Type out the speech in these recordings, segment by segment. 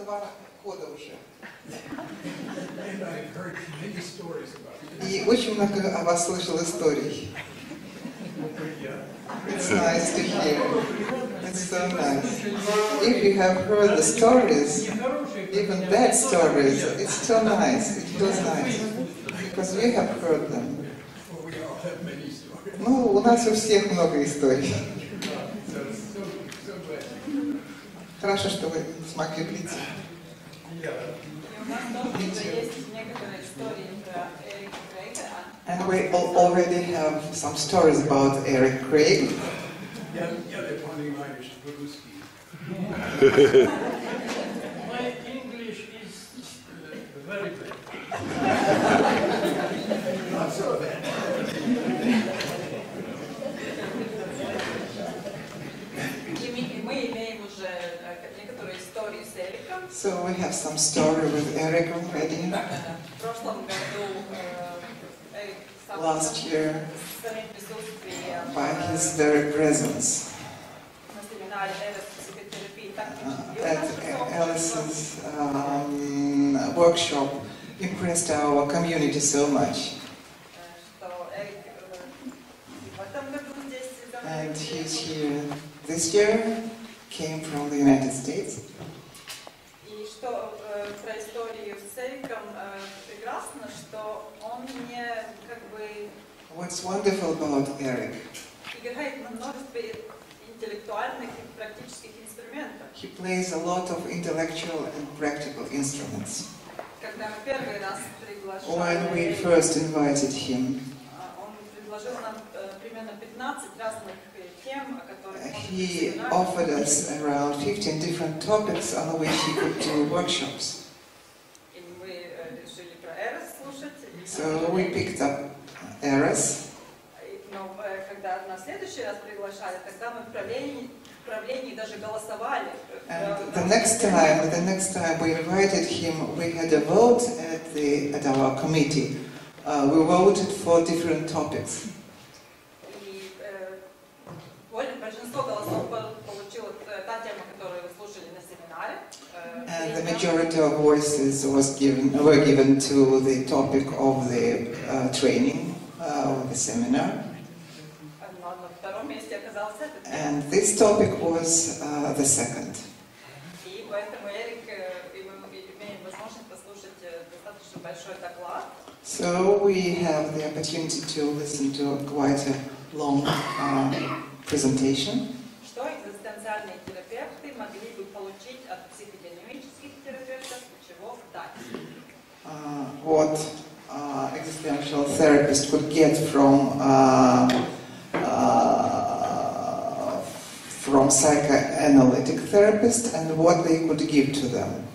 2 года уже. And I've heard many stories about it. И очень много о вас слышал историй. It's nice to hear. It's so nice. If you have heard the stories, even bad stories, it's still nice. It feels nice. Because we have heard them. Well, we all have many stories. Ну, у нас у всех много историй. So glad. Хорошо, что вы смогли прийти. And we already have some stories about Eric Craig. Yeah, they're pointing Irish Brewski. My English is very bad. Not so bad. So we have some story with Eric already. Last year, by his very presence at Alice's workshop, impressed our community so much. And he's here this year, came from the United States. What's wonderful about Eric? He plays a lot of intellectual and practical instruments. When we first invited him, he offered us around 15 different topics on which he could do workshops. So we picked up Eros. And the next time we invited him, we had a vote at our committee. We voted for different topics. And the majority of voices were given to the topic of the training, of the seminar. And this topic was the second. So we have the opportunity to listen to quite a long presentation. What existential therapist could get from psychoanalytic therapist and what they could give to them.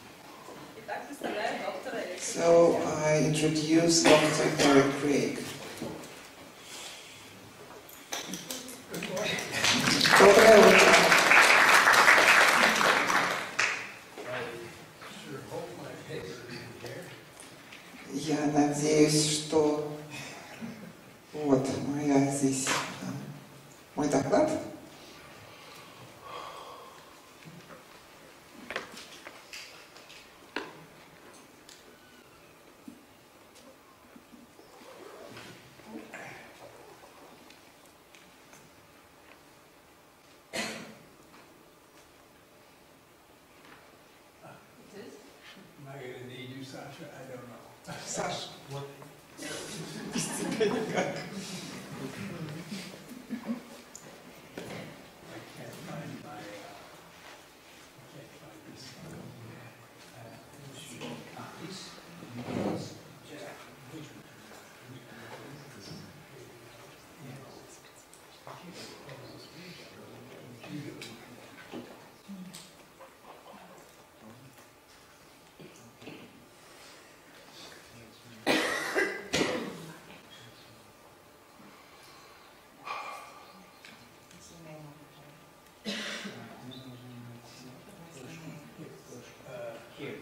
So I introduce Dr. Eric Craig. Доброе утро. Я надеюсь, что вот моя здесь мой доклад. Am I going to need you, Sasha? I don't know. Саш, What? без тебя никак. I can't find my, this. Copies. Here.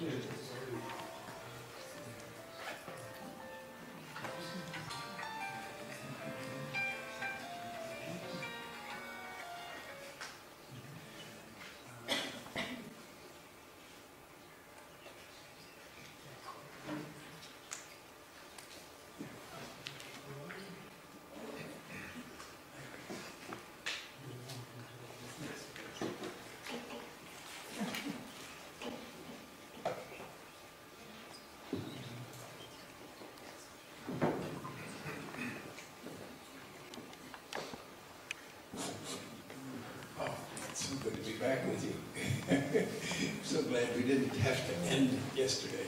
So good to be back with you. So glad we didn't have to end yesterday.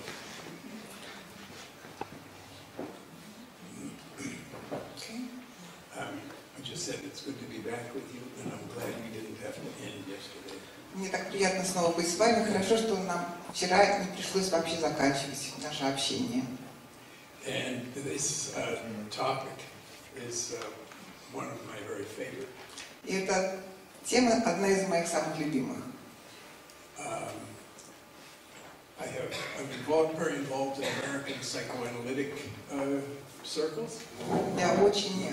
I just said it's good to be back with you, and I'm glad we didn't have to end yesterday. Мне так приятно снова быть с вами. Хорошо, что нам вчера не пришлось вообще заканчивать наше общение. And this topic is one of my very favorite. И эта тема одна из моих самых любимых. I'm very involved in American psychoanalytic circles. Я очень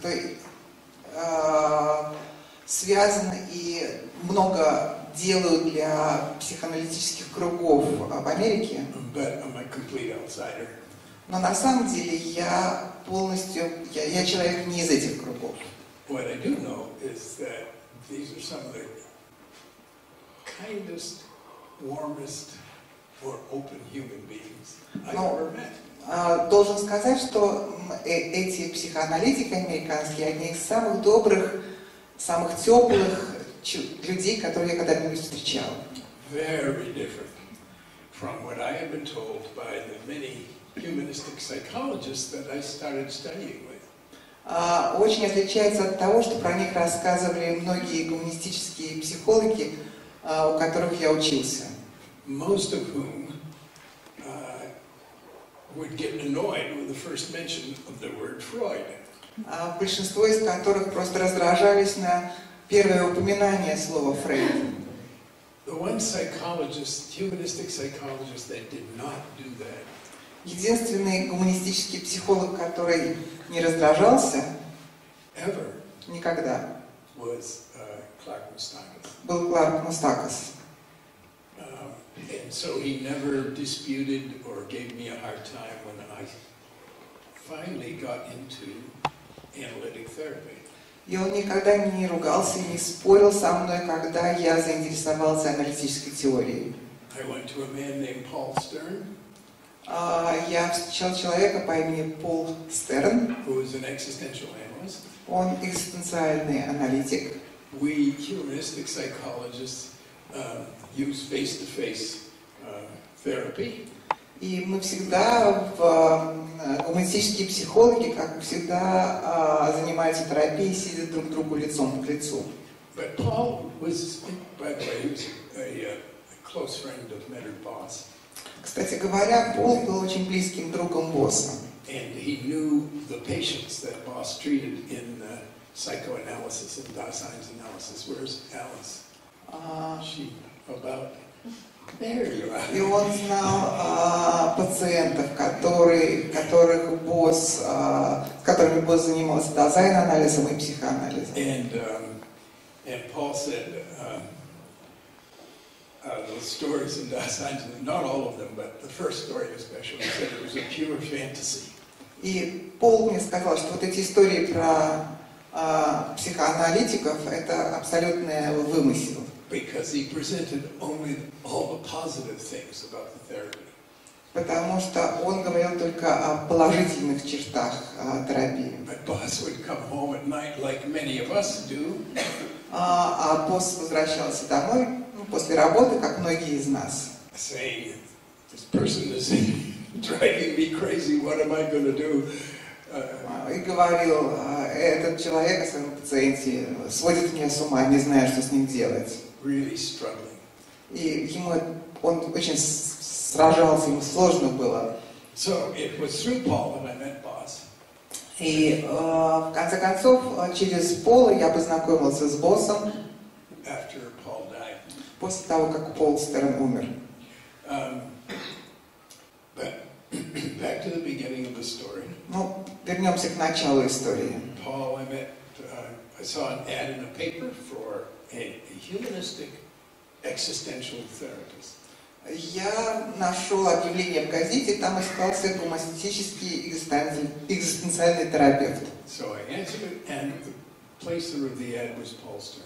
связан и много делаю для психоаналитических кругов в Америке. But I'm a complete outsider. Но на самом деле я полностью, я человек не из этих кругов. What I do know is that these are some of the kindest, warmest, or open human beings I've ever met. Должен сказать, что эти психоаналитики американские одни из самых добрых, самых теплых людей, которые я когда-нибудь встречал. Very different from what I have been told by the many humanistic psychologists that I started studying with. Очень отличается от того, что про них рассказывали многие гуманистические психологи, у которых я учился. Most of whom would get annoyed with the first mention of the word Freud. Большинство из которых просто раздражались на первое упоминание слова Фрейд. The one psychologist, humanistic psychologist, that did not do that. Единственный гуманистический психолог, который не раздражался Ever никогда, was Clark Moustakas. был Кларк Мустакас. And so he never disputed or gave me a hard time when I finally got into analytic therapy. И он никогда не ругался и не спорил со мной, когда я заинтересовался аналитической теорией. I went to a man named Paul Stern. Я встречал человека по имени Пол Стерн. Who is an existential analyst. Он экзистенциальный аналитик. We humanistic psychologists use face-to-face therapy. И мы всегда, гуманистические психологи, как всегда, занимаются терапией, сидя друг другу лицом к лицу. But Paul was, by the way, he was a close friend of Medard Boss. Кстати говоря, Пол был очень близким другом Босса. And he knew the patients that Boss treated in psychoanalysis and Daseins analysis. Where's Alice? She about there you are. И он знал пациентов, которыми Босс занимался дизайн-анализом и психоанализом. And Paul said those stories in Daseins, not all of them, but the first story especially, he said it was a pure fantasy. И Пол мне сказал, что вот эти истории про психоаналитиков это абсолютный вымысел. Because he presented only all the positive things about the therapy. Потому что он говорил только о положительных чертах терапии. But Boss would come home at night, like many of us do. А Босс возвращался домой после работы, как многие из нас. Saying, this person is driving me crazy. What am I going to do? И говорил, этот человек о своем пациенте сводит меня с ума, не знаю, что с ним делать. Really struggling. И он очень сражался, ему сложно было. So it was through Paul that I met Boss. И в конце концов, через Пола я познакомился с Боссом. After Paul died. После того, как Пол Стерн умер. back to the beginning of the story. Ну, вернемся к началу истории. Paul, I saw an ad in the paper for a humanistic existential therapist. Я нашел объявление в газете, там искался гуманистический экзистенциальный терапевт. So I answered it, and the placer of the ad was Paul Stern.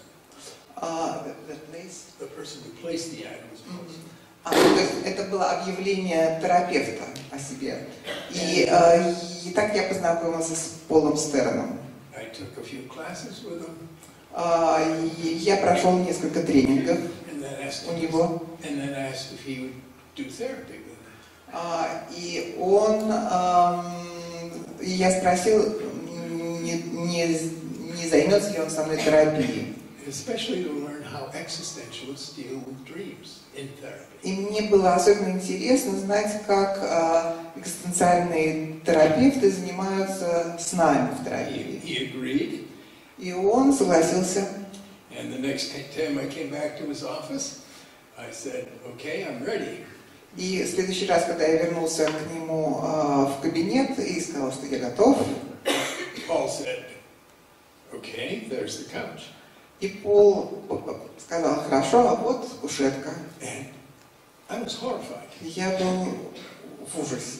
The person who placed the ad was Paul Stern. То есть это было объявление терапевта о себе. И так я познакомился с Полом Стерном. I took a few classes with him. Я прошел несколько тренингов у него. And then asked if he would do therapy with me. И я спросил, не займется ли он со мной терапией. Especially to learn how existentialists deal with dreams in therapy. И мне было особенно интересно знать, как экзистенциальные терапевты занимаются снами в терапии. He agreed. И он согласился. And the next time I came back to his office, I said, "Okay, I'm ready." И в следующий раз, когда я вернулся к нему в кабинет и сказал, что я готов, Paul said, "Okay, there's the couch." И Пол сказал, хорошо, а вот кушетка. And I was horrified. Я был в ужасе.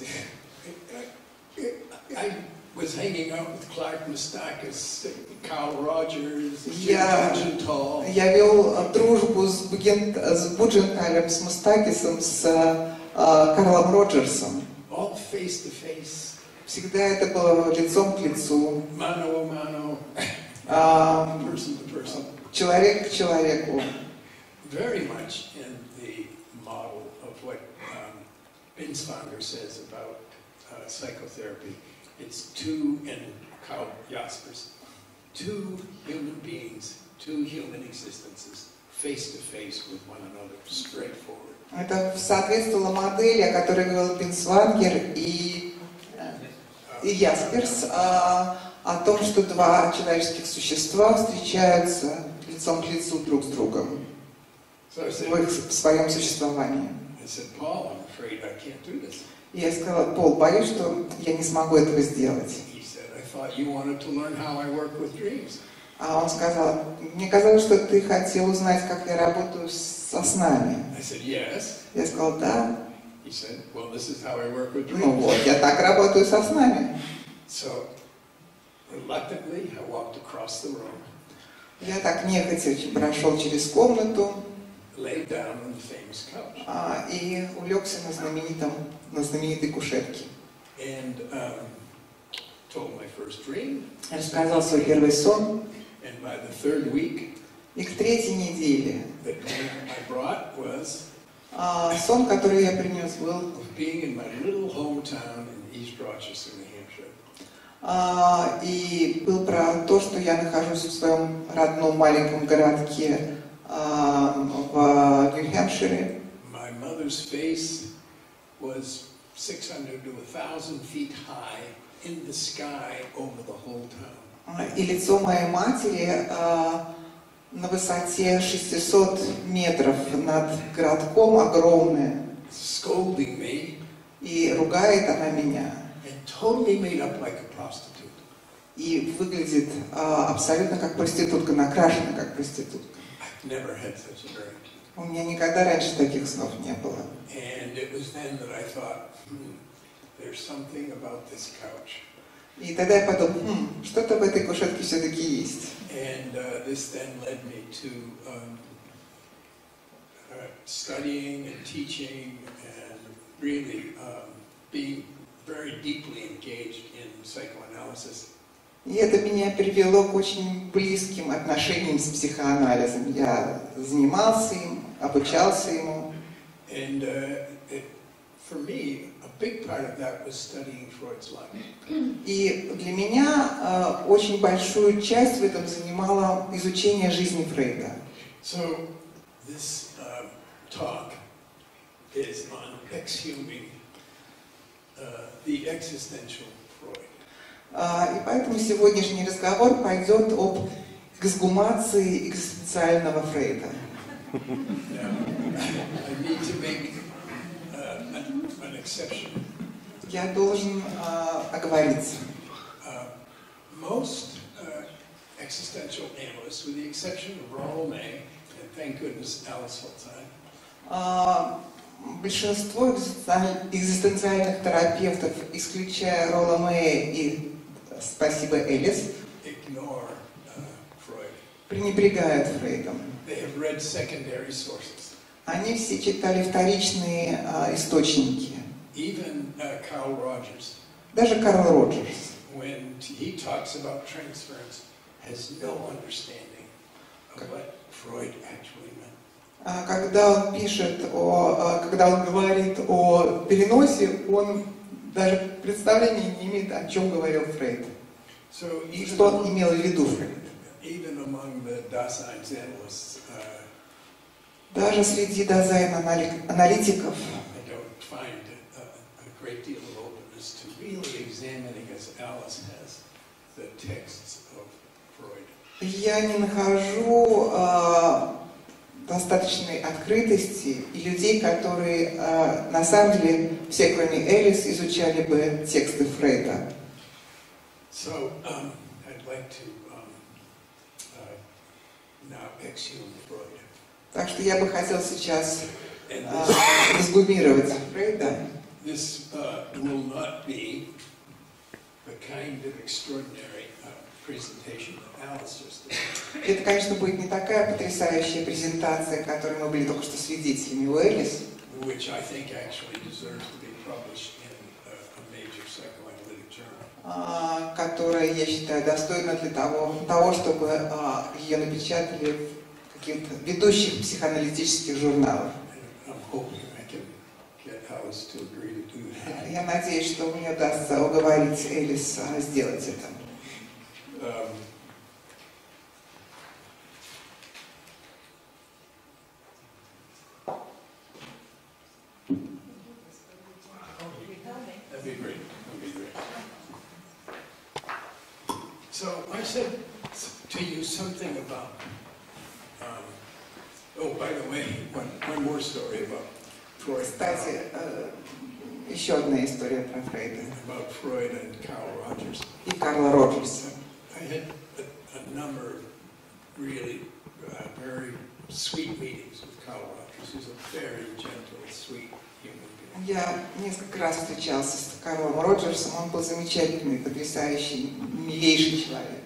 I was hanging out with Clark Moustakis, Carl Rogers, Я Tall. вел дружбу с Будженталем, с Мустакисом, с Карлом Роджерсом. All face to face. Всегда это было лицом к лицу. Mano a mano. Person to person. Человек к человеку. Very much in the model of what Binswanger says about psychotherapy. It's two, and Karl Jaspers, two human beings, two human existences, face to face with one another, straightforward. Это соответствовало модели, о которой говорил Бинсвангер и Ясперс, о том, что два человеческих существа встречаются лицом к лицу друг с другом в своем существовании. И я сказала, Пол, боюсь, что я не смогу этого сделать. А он сказал, мне казалось, что ты хотел узнать, как я работаю со снами. Я сказал, да. Ну вот, я так работаю со снами. Я так нехотя прошел через комнату и улегся на знаменитой кушетке. Рассказал свой первый сон. И к третьей неделе сон, который я принес, был и был про то, что я нахожусь в своем родном маленьком городке в Нью-Хэмпшире. И лицо моей матери на высоте 600 метров над городком огромное. И ругает она меня. И выглядит абсолютно как проститутка, накрашена как проститутка. У меня никогда раньше таких снов не было. И тогда я подумал, что-то в этой кушетке все-таки есть. Studying and teaching and really being very deeply engaged in psychoanalysis. И это меня привело к очень близким отношениям с психоанализом. Я занимался им, обучался ему. And for me, a big part of that was studying Freud's life. И для меня очень большую часть в этом занимало изучение жизни Фрейда. So this talk is on exhuming the existential Freud. И поэтому сегодняшний разговор пойдет об эксгумации экзистенциального Фрейда. Now, I need to make an exception. я должен оговориться. Most existential analysts, with the exception of Rollo May, and thank goodness Alice Holzheim, Большинство экзистенциальных терапевтов, исключая Ролла Мэя и спасибо Элис, пренебрегают Фрейдом. Они все читали вторичные источники. Даже Карл Роджерс. Когда он пишет когда он говорит о переносе, он даже представления не имеет, о чем говорил Фрейд. Что он имел в виду Фрейд. Даже среди Дазайн-аналитиков я не нахожу достаточной открытости и людей, которые на самом деле, все кроме Элис, изучали бы тексты Фрейда. Так что я бы хотел сейчас разгумировать Фрейда. Это, конечно, будет не такая потрясающая презентация, которой мы были только что свидетелями у Элис, которая, я считаю, достойна для того, чтобы ее напечатали в каких-то ведущих психоаналитических журналах. Я надеюсь, что мне удастся уговорить Элис сделать это. That'd be great. So I said to you something about. Oh, by the way, one more story about Freud. Кстати, еще одна история про Фрейда. About Freud and Carl Rogers. И Карла Роджерса. I had a number of really very sweet meetings with Carl Rogers. He's a very gentle, sweet human being. Я несколько раз встречался с Карлом Роджерсом. Он был замечательный, потрясающий, милейший человек.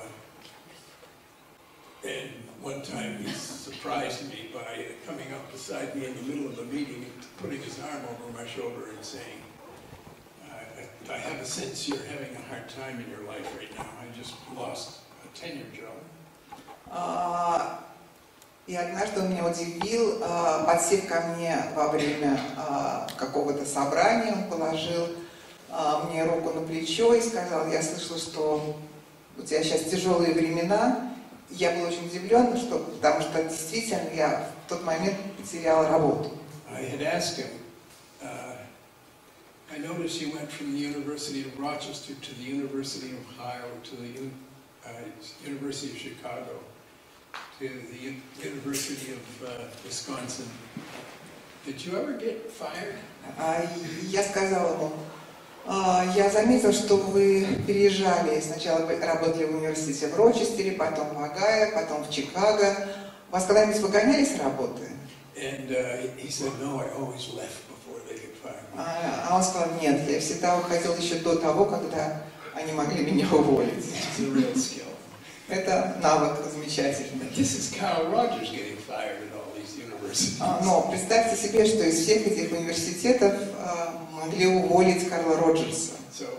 And one time he surprised me by coming up beside me in the middle of the meeting and putting his arm over my shoulder and saying, I have a sense you're having a hard time in your life right now. I just lost a tenure job. И однажды он меня удивил, подсев ко мне во время какого-то собрания, он положил мне руку на плечо и сказал: я слышал, что у тебя сейчас тяжелые времена. Я был очень удивлен, потому что действительно я в тот момент потерял работу. I noticed you went from the University of Rochester to the University of Ohio to the University of Chicago to the University of Wisconsin. Did you ever get fired? Я сказал ему: я заметил, что вы переезжали, сначала вы работали в университете в Рочестере, потом в Огайо, потом в Чикаго. Вас когда-нибудь выгоняли с работы? А он сказал: нет, я всегда уходил еще до того, когда они могли меня уволить. Это навык замечательный. Но представьте себе, что из всех этих университетов могли уволить Карла Роджерса.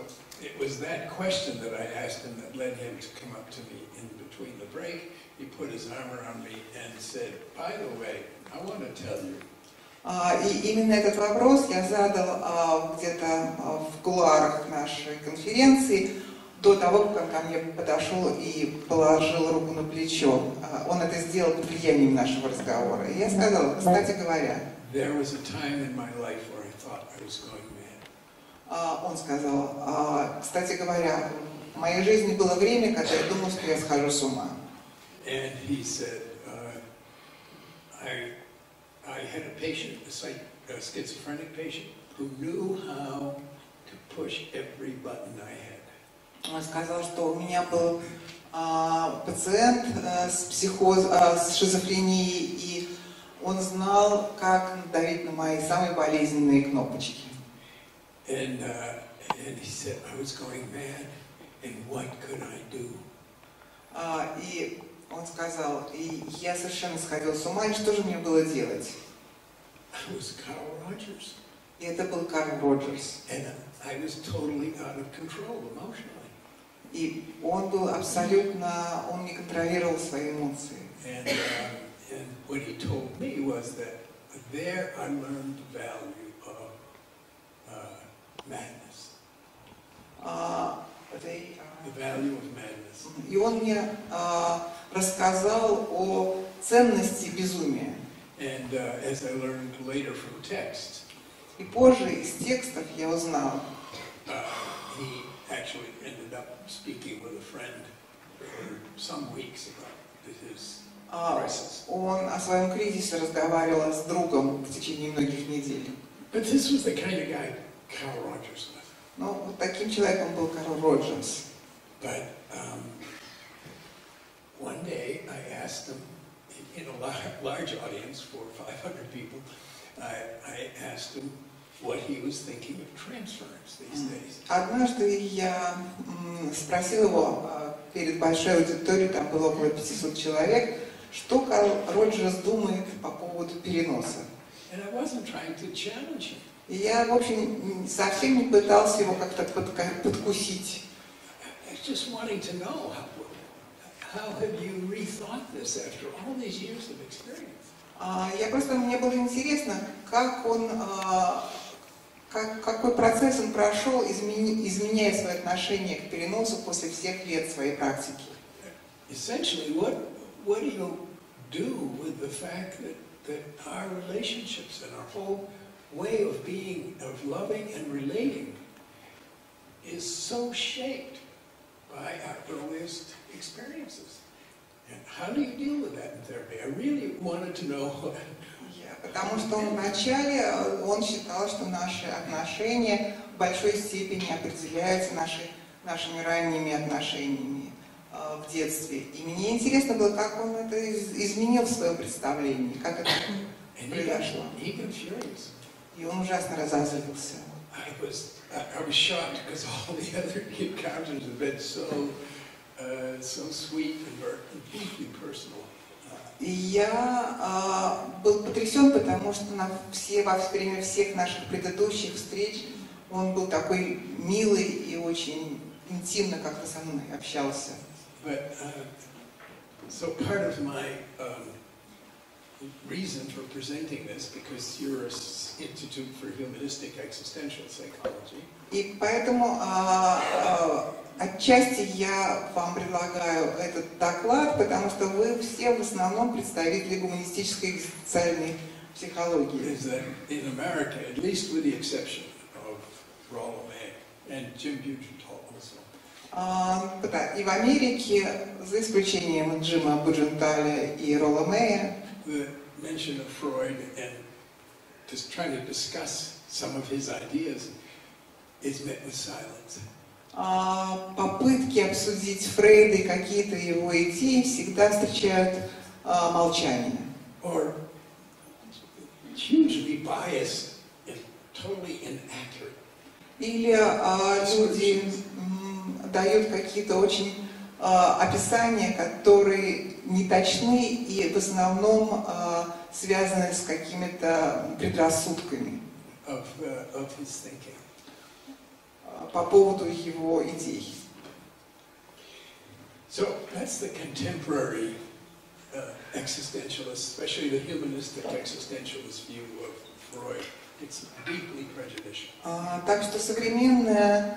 И именно этот вопрос я задал где-то в кулуарах нашей конференции, до того, как он ко мне подошел и положил руку на плечо. Он это сделал под влиянием нашего разговора. И я сказала: кстати говоря, он сказал: кстати говоря, в моей жизни было время, когда я думал, что я схожу с ума. I had a patient, a schizophrenic patient, who knew how to push every button I had. Он сказал, что у меня был пациент с шизофренией, и он знал, как надавить на мои самые болезненные кнопочки. And he said I was going mad, and what could I do? И он сказал, и я совершенно сходил с ума, и что же мне было делать? I was Carl Rogers. И это был Карл Роджерс. And I was totally out of control emotionally. И он был абсолютно, он не контролировал свои эмоции. And what he told me was that there I learned the value of madness. The value of madness. И он мне рассказал о ценности безумия. And as I learned later from text, И позже из текстов я узнал, he actually ended up speaking with a friend for some weeks about his crisis. он о своем кризисе разговаривал с другом в течение многих недель. But this was the kind of guy Carl Rogers was. Но вот таким человеком был Карл Роджерс. But one day I asked him, in a large audience for 500 people, I asked him what he was thinking of transference these days. Однажды я спросил его перед большой аудиторией, там было около 500 человек, что Карл Роджерс думает по поводу переноса. And I wasn't trying to challenge him. И я, в общем, совсем не пытался его как-то подкусить. I was just wanting to know how have you rethought this after all these years of experience? Мне было интересно, как он, какой процесс он прошел, изменяя свои отношения к переносу после всех лет своей практики. Essentially, what do you do with the fact that our relationships and our whole way of being, of loving and relating, is so shaped by our earliest experiences? And how do you deal with that in therapy? I really wanted to know. Потому что вначале он считал, что наши отношения в большой степени определяются нашими ранними отношениями в детстве. И мне интересно было, как он это изменил в своем представлении, как это произошло. И он ужасно разозлился. I was shocked because all the other encounters have been so sweet and deeply personal. И я был потрясен, потому что во время всех наших предыдущих встреч он был такой милый и очень интимно как-то со мной общался. But so part of my reason for presenting this, because you're an Institute for Humanistic Existential Psychology. И поэтому отчасти я вам предлагаю этот доклад, потому что вы все в основном представители гуманистической экзистенциальной психологии. Is that in America, at least with the exception of Rollo May and Jim Bugental also. Да, и в Америке, за исключением Джима Будженталя и Ролла Мэя, the mention of Freud and just trying to discuss some of his ideas is met with silence. Попытки обсудить Фрейда и какие-то его идеи всегда встречают молчание. Or hugely biased and totally inaccurate. Или люди дают какие-то очень описания, которые неточны и в основном связаны с какими-то предрассудками Of his thinking. По поводу его идей. So that's the contemporary existentialist, especially the humanistic existentialist view of Freud. It's deeply prejudicial. Так что современный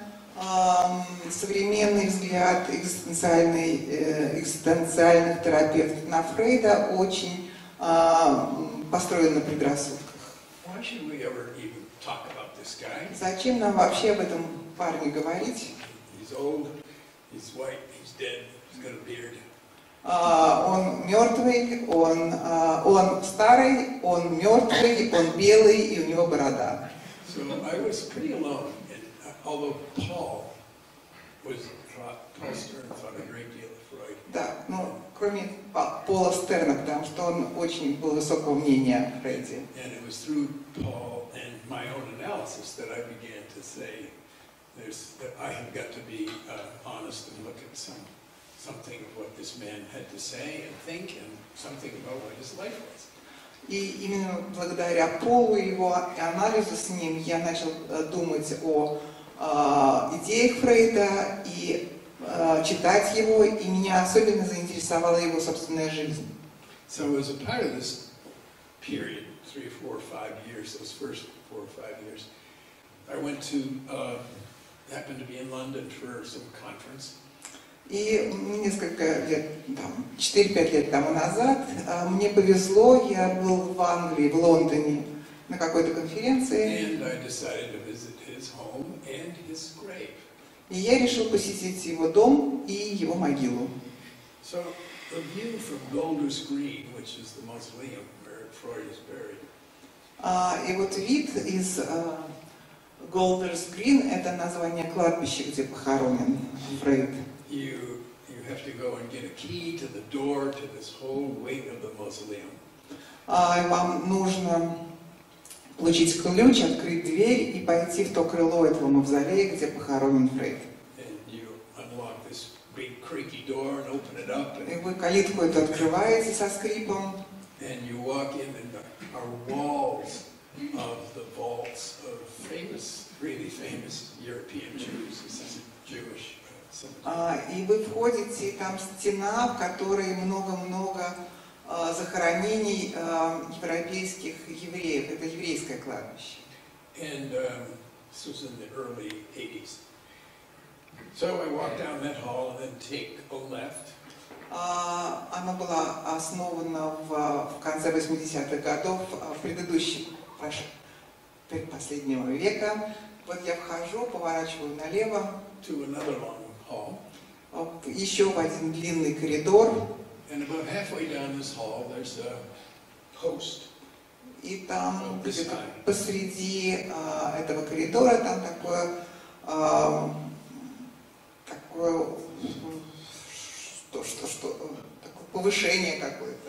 взгляд экзистенциальных терапевтов на Фрейда очень построен на предрассудках. Why should we ever even talk about this guy? Зачем нам вообще об этом парне говорить? He's old, he's white, he's dead, he's got a beard. Он мертвый, он старый, он мертвый, он белый, и у него борода. So I was pretty alone although Paul Stern thought a great deal of Freud. Да, но кроме Пола Стерна, потому что он очень был высокого мнения о Фрейде. And it was through Paul and my own analysis that I began to say, that I have got to be honest and look at something of what this man had to say and think, and something about what his life was. И именно благодаря Полу и его анализу с ним я начал думать о идеях Фрейда и читать его, и меня особенно заинтересовала его собственная жизнь. So as a part of this period, 3, 4, 5 years, those first 4 or 5 years, I went to, happened to be in London for some conference. И несколько лет, 4-5 лет тому назад, мне повезло, я был в Англии, в Лондоне, на какой-то конференции. And I decided to visit his home and his grave. И я решил посетить его дом и его могилу. So the view from Golders Green, which is the mausoleum where Freud is buried. И вот вид из Golders Green, это название кладбища, где похоронен Фрейд. You have to go and get a key to the door to this whole wing of the mausoleum. Вам нужно получить ключ, открыть дверь и пойти в то крыло этого мавзолея, где похоронен Фрейд. И вы калитку эту открываете со скрипом. And you walk in, and there are walls of the vaults of famous, really famous European Jews. This is Jewish. И вы входите, и там стена, в которой много-много захоронений европейских евреев. Это еврейское кладбище. And this was in the early 80s. So I walked down that hall and then take a left. Она была основана в конце 80-х годов предпоследнего века. Вот я вхожу, поворачиваю налево. To another long hall. Еще в один длинный коридор. And about halfway down this hall, there's a post. И там посреди этого коридора там такое такое повышение какое-то,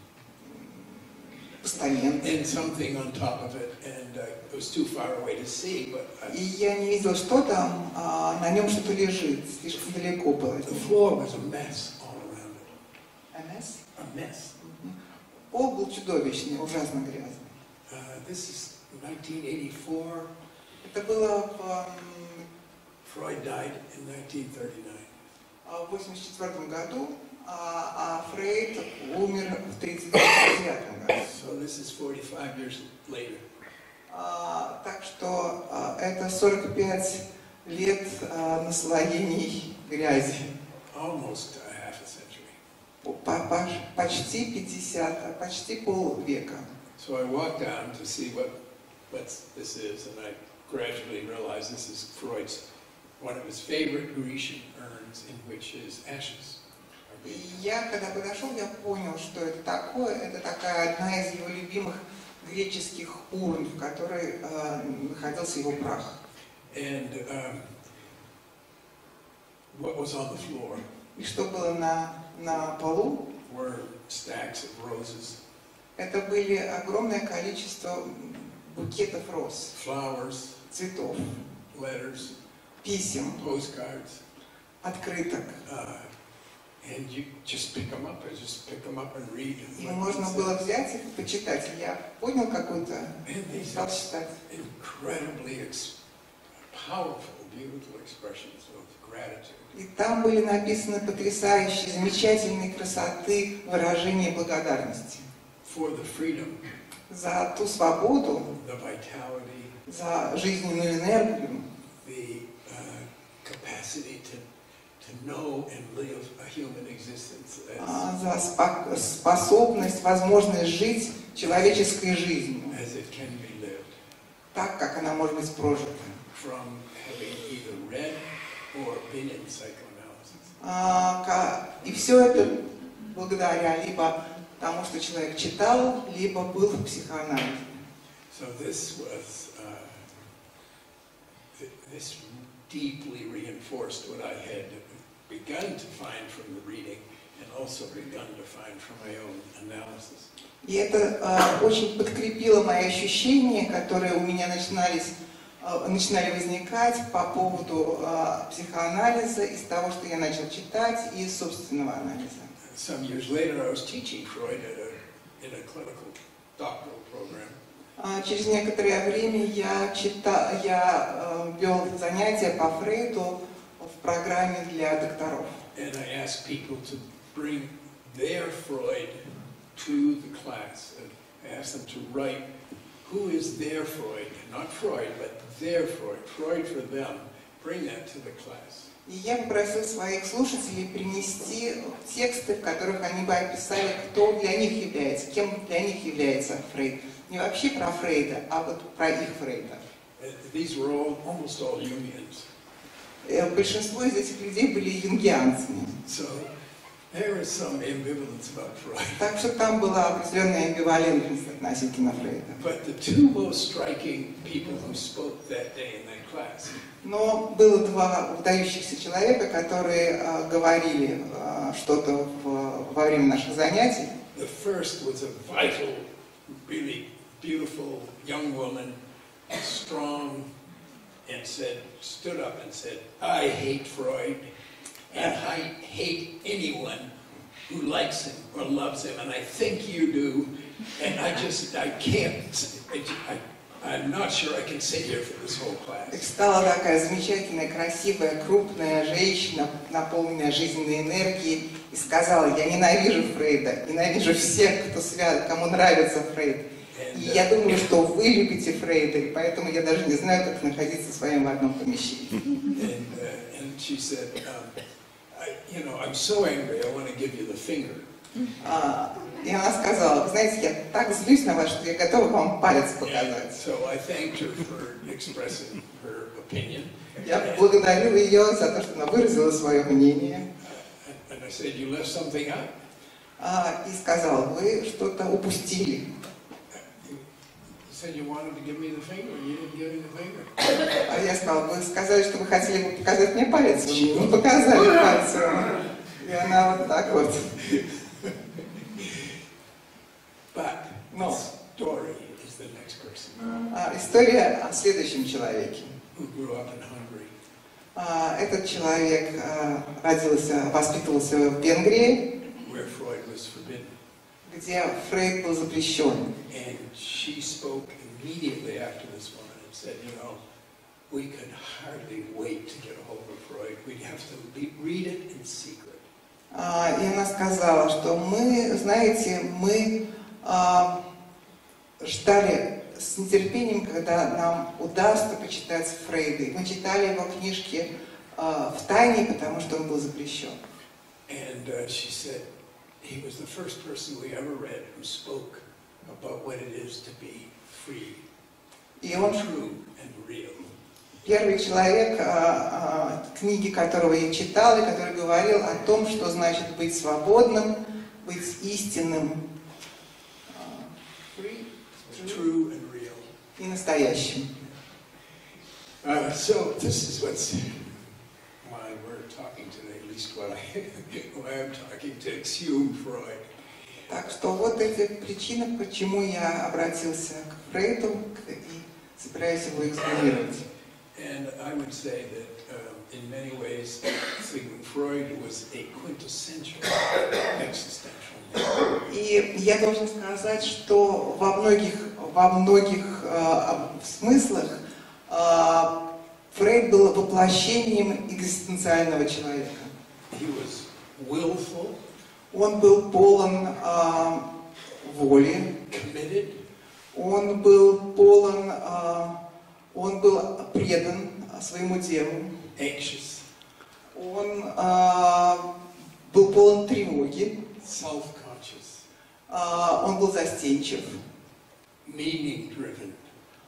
постамент. And something on top of it, and it was too far away to see, but И я не видел, что там, на нем что-то лежит, слишком далеко было. The floor was a mess all around it. A mess? A mess. Пол был чудовищный, ужасно грязный. This is 1984. Это было Freud died in 1939. В 1984 году, а Фрейд умер в 1939 году. So this is 45 years later. Так что это 45 лет наслоений грязи. Almost a half a century. Почти 50, почти полвека. So I walked down to see what this is, and I gradually realized this is Freud's, one of his favorite Grecian urns in which his ashes are being. Я, когда подошел, я понял, что это такое. Это такая одна из его любимых греческих урн, в которой находился его прах. And what was on the floor? И что было на полу? Were stacks of roses. Это были огромное количество букетов роз, flowers, цветов, letters, писем, postcards, открыток. And you just pick them up and read. И можно было взять их и почитать. Я понял какую-то, стал читать. Incredibly powerful, beautiful expressions of gratitude. И там были написаны потрясающие, замечательные красоты выражения благодарности. For the freedom, за ту свободу, the vitality, за жизненную энергию, the capacity to know and live a human existence, за способность, возможность жить человеческой жизнью, as it can be lived, так, как она может быть прожита. From having either read or been in psychoanalysis. И все это благодаря либо тому, что человек читал, либо был в психоанализе. So this was this deeply reinforced what I had begun to find from the reading and also begun to find from my own analysis. И это очень подкрепило мои ощущения, которые у меня начинали возникать по поводу психоанализа из того, что я начал читать, и собственного анализа. Some years later, I was teaching Freud in a clinical doctoral program. Через некоторое время я вел занятия по Фрейду в программе для докторов. And I asked people to bring their Freud to the class. And I asked them to write who is their Freud, not Freud, but their Freud, Freud for them. Bring that to the class. И я попросил своих слушателей принести тексты, в которых они бы описали, кто для них является, кем для них является Фрейд. Не вообще про Фрейда, а вот про их Фрейда. These were almost all Jungians. Большинство из этих людей были юнгианцами. So there is some ambivalence about Freud. Так что там была определенная амбивалентность относительно Фрейда. But the two most striking people who spoke that day in that class. Но было два выдающихся человека, которые говорили что-то во время наших занятий. The first was a vital, really beautiful young woman, strong, and stood up and said, "I hate Freud, and I hate anyone who likes him or loves him, and I think you do, and I can't. I'm not sure I can sit here for this whole class." Стала такая замечательная, красивая, крупная женщина, наполненная жизненной энергией, и сказала: "Я ненавижу Фрейда, ненавижу всех, кому нравится Фрейд. И я думаю, что вы любите Фрейда, и поэтому я даже не знаю, как находиться с вами в одном помещении." And she said, "I'm so angry, I want to give you the finger." И она сказала: "Вы знаете, я так злюсь на вас, что я готова вам палец показать." So I thanked her for expressing her opinion. Я благодарил ее за то, что она выразила свое мнение. And I said, "You left something out." И сказал: "Вы что-то упустили." You said you wanted to give me the finger, and you didn't give me the finger. А я сказал: "Вы сказали, что вы хотели бы показать мне палец, вы не показали пальцем." И она вот так вот. But the story is the next person. История о следующем человеке. Who grew up in Hungary. Этот человек воспитывался в Венгрии, Where Freud was forbidden. где Фрейд был запрещен. And she spoke immediately after this woman and said, we could hardly wait to get a hold of Freud. We'd have to read it in secret. И она сказала, что мы ждали с нетерпением, когда нам удастся почитать Фрейда. Мы читали его книжки в тайне, потому что он был запрещен. And she said he was the first person we ever read who spoke about what it is to be free, true and real. Первый человек, книги которого я читал, и который говорил о том, что значит быть свободным, быть истинным, True and real. И настоящим. So this is why we're talking today, at least why I'm talking to exhume Freud. Так что вот эти причины, почему я обратился к Фрейду и собираюсь его эксплуатировать. And I would say that in many ways, Sigmund Freud was a quintessential existential man. И я должен сказать, что во многих смыслах Фрейд был воплощением экзистенциального человека. He was willful, Он был полон воли, committed, он был предан своему делу, anxious, он был полон тревоги, self-conscious, он был застенчив, meaning-driven.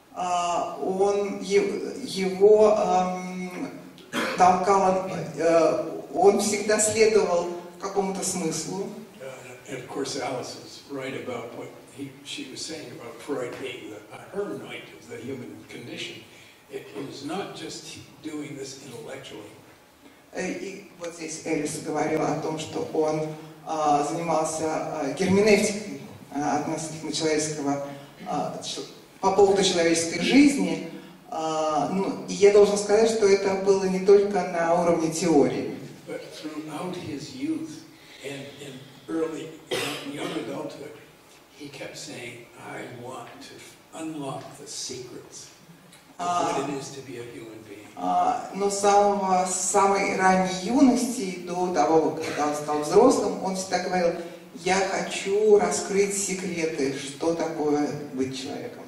Его толкало, он всегда следовал какому-то смыслу. And of course, Alice is right about what she was saying about Freud being the hermit of the human condition. it was not just doing this intellectually. И вот здесь Эллис говорила о том, что он занимался герменевтикой относительно человеческого, по поводу человеческой жизни. Ну, и я должен сказать, что это было не только на уровне теории. But throughout his youth and in early young adulthood, he kept saying, I want to unlock the secrets of what it is to be a human being. Но с самой ранней юности до того, когда он стал взрослым, он всегда говорил, я хочу раскрыть секреты, что такое быть человеком.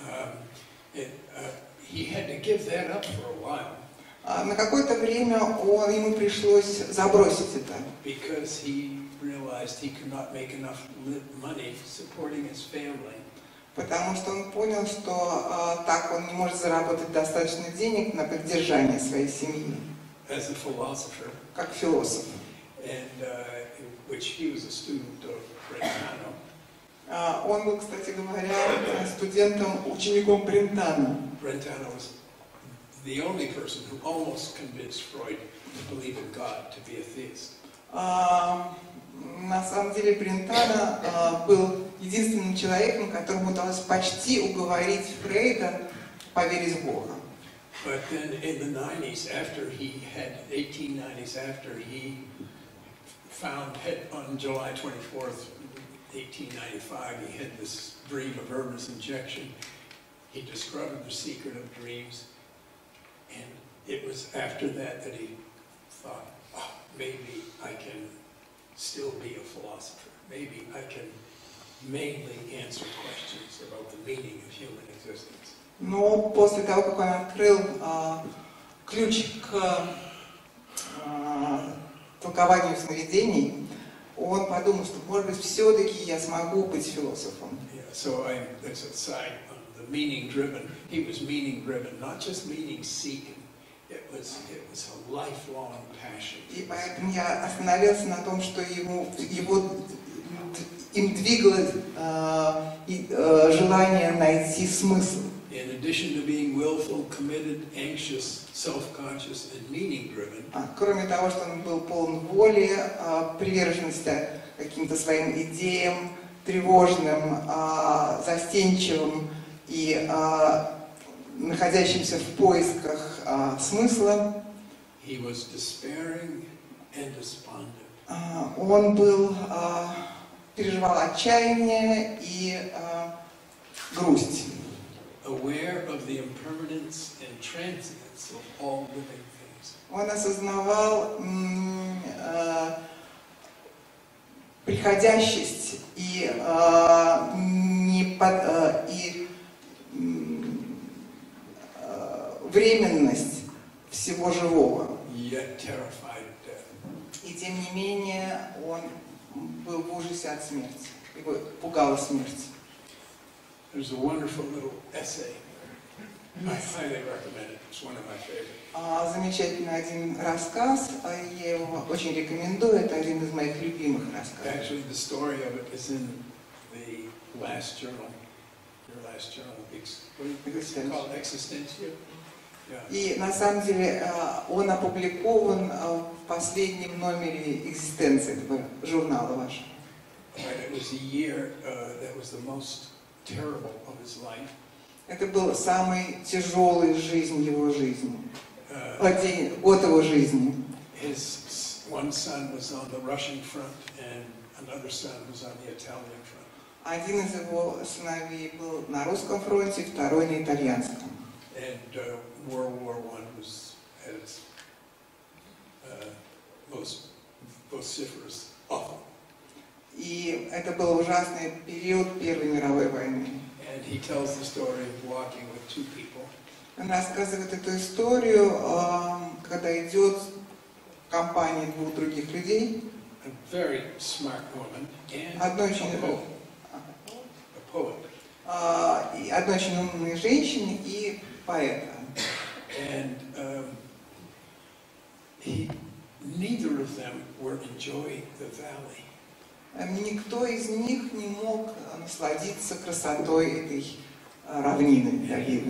He had to give that up for a while. На какое-то время ему пришлось забросить это. Because he realized he could not make enough money supporting his family. Потому что он понял, что так он не может заработать достаточно денег на поддержание своей семьи. As a philosopher. Как философ. And which he was a student of Brentano. Он был, кстати говоря, студентом, учеником Брентано. Brentano was the only person who almost convinced Freud to believe in God, to be a theist. На самом деле Брентано был единственным человеком, которому удалось почти уговорить Фрейда поверить в Бога. But then in the 90s, after he had 1890s, after he found on July 24th, 1895, he had this dream of Hermes injection. He discovered the secret of dreams, and it was after that that he thought, oh, maybe I can still be a philosopher. Maybe I can mainly answer questions about the meaning of human existence. Но после того, как он открыл ключ к толкованию сновидений, он подумал, что, может быть, все-таки я смогу быть философом. So that's a side of the meaning-driven. He was meaning-driven, not just meaning-seeking. It was a lifelong passion. И поэтому я остановился на том, что им двигало желание найти смысл. In addition to being willful, committed, anxious, self-conscious, and meaning-driven. Кроме того, что он был полон воли, приверженности каким-то своим идеям, тревожным, застенчивым и находящимся в поисках смысла. He was despairing and despondent. Он переживал отчаяние и грусть. Aware of the impermanence and transience of all living things. Он осознавал приходящесть и временность всего живого. Yet terrified of death. И тем не менее он был в ужасе от смерти. Его пугала смерть. There's a wonderful little essay. I highly recommend it. It's one of my favorites. Замечательный один рассказ, я его очень рекомендую, это один из моих любимых рассказов. Actually, the story of it is in the last journal. Your last journal, what is it called? Existentia? Yeah. И на самом деле он опубликован в последнем номере «Экзистенции», этого журнала вашего. It was a year that was the most terrible of his life. Это был самый тяжелый его жизни, год его жизни. His one son was on the Russian front, and another son was on the Italian front. Один из его сыновей был на русском фронте, второй на итальянском. And World War I was at its most vociferous, awful. И это был ужасный период Первой мировой войны. And he tells the story of walking with two people. Он рассказывает эту историю, когда идет в компании двух других людей. A very smart woman and Одной очень умной женщины и поэта. And neither of them were enjoying the valley. Никто из них не мог насладиться красотой этой равнины.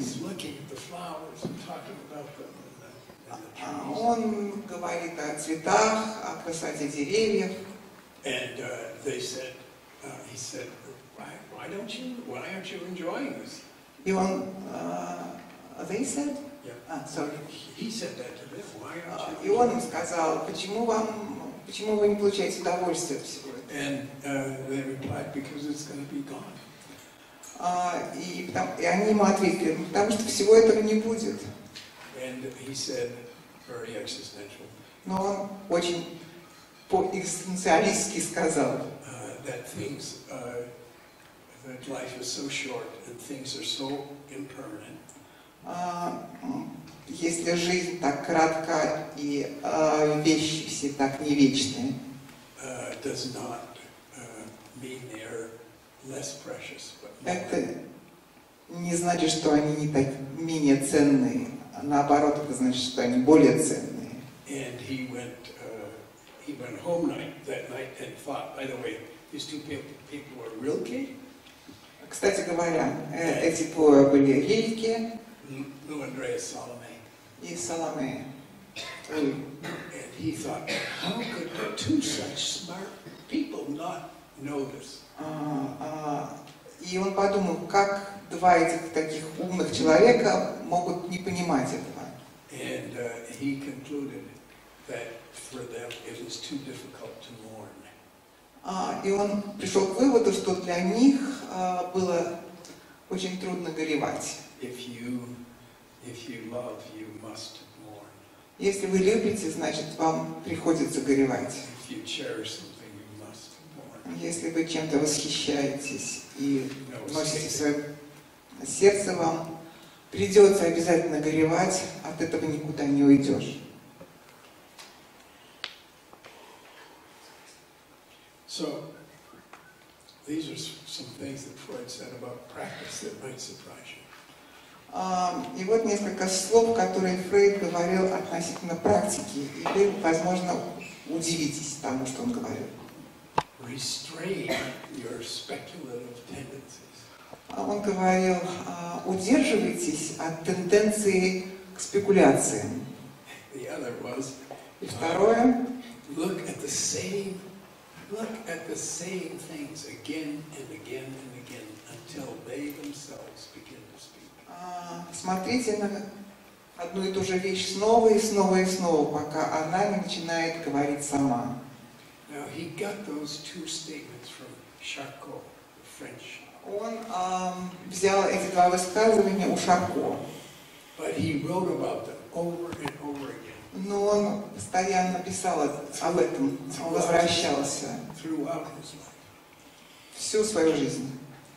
Он говорит о цветах, о красоте деревьев. And he said, why aren't you enjoying this? И он, they said? Yeah. Sorry. He said that to them. Why aren't you? И он им сказал, почему вы не получаете удовольствие от всего этого? And they replied, because it's going to be gone. И они ему ответили, потому что всего этого не будет. And he said, very existential. Но он очень по-экзистенциалистски сказал, that life is so short and things are so impermanent. Если жизнь так коротка и вещи все так не вечные, Does not mean they're less precious, but это не значит, что они не так менее ценные. Наоборот, это значит, что они более ценные. And he went home that night and thought, by the way, these two people were Rilke. Kстати говоря, эти двое были Рильке Lou Andreas Salome. И Саломе. And he thought, how could two such smart people not know this? И он подумал, как два этих таких умных человека могут не понимать этого. And he concluded that for them it was too difficult to mourn. И он пришел к выводу, что для них было очень трудно горевать. If you love, you must mourn. Если вы любите, значит, вам приходится горевать. If you cherish something, you must mourn. Если вы чем-то восхищаетесь и носите в своем сердце, вам придется обязательно горевать, от этого никуда не уйдешь. So, these are some things that Freud said about practice that might surprise you. И вот несколько слов, которые Фрейд говорил относительно практики, и вы, возможно, удивитесь тому, что он говорил. Restrain your speculative tendencies. Он говорил, удерживайтесь от тенденции к спекуляциям. The other was, И второе, look at the same things again and again and again until they themselves begin to speak. Смотрите на одну и ту же вещь снова и снова и снова, пока она не начинает говорить сама. Now he got those two statements from Charcot, the French. Он взял эти два высказывания у Шарко. But he wrote about them over and over again. Но он постоянно писал об этом, он возвращался Throughout his life. всю свою жизнь.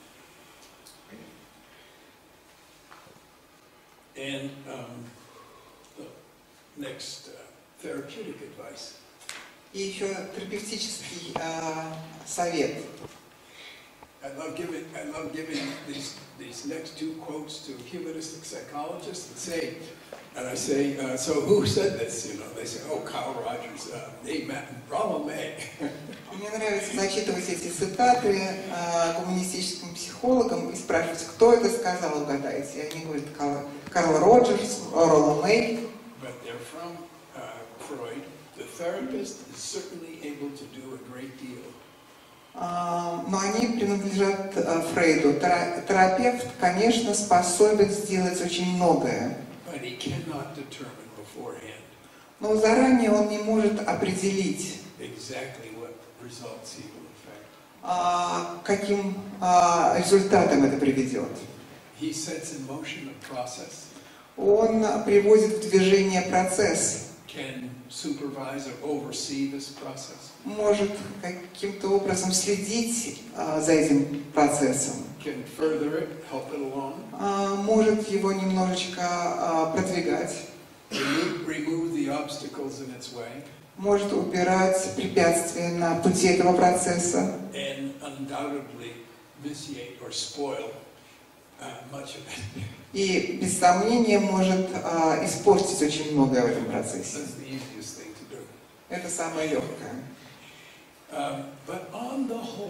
And the next therapeutic advice. И еще терапевтический совет. I love giving these next two quotes to humanistic psychologists and I say, so who said this? You know, they say, oh, Carl Rogers, Rollo May. Мне нравится зачитывать эти цитаты гуманистическим психологам и спрашивать, кто это сказал, угадайте. И они говорят, Карл Роджерс, Ролло Мэй. But they're from Freud. The therapist is certainly able to do a great deal. Но они принадлежат Фрейду. Терапевт, конечно, способен сделать очень многое. But he cannot determine beforehand. Но заранее он не может определить, Exactly what results he will affect. Каким результатом это приведет. He sets in motion a process. Он приводит в движение процесс. Can supervise or oversee this process. Может каким-то образом следить за этим процессом. Can further it, help it along. Может его немножечко продвигать. Remove the obstacles in its way. Может убирать препятствия на пути этого процесса. And undoubtedly vitiate or spoil much of it. И без сомнения может испортить очень многое в этом процессе. That's the easiest thing to do. Это самое легкое. But on the whole,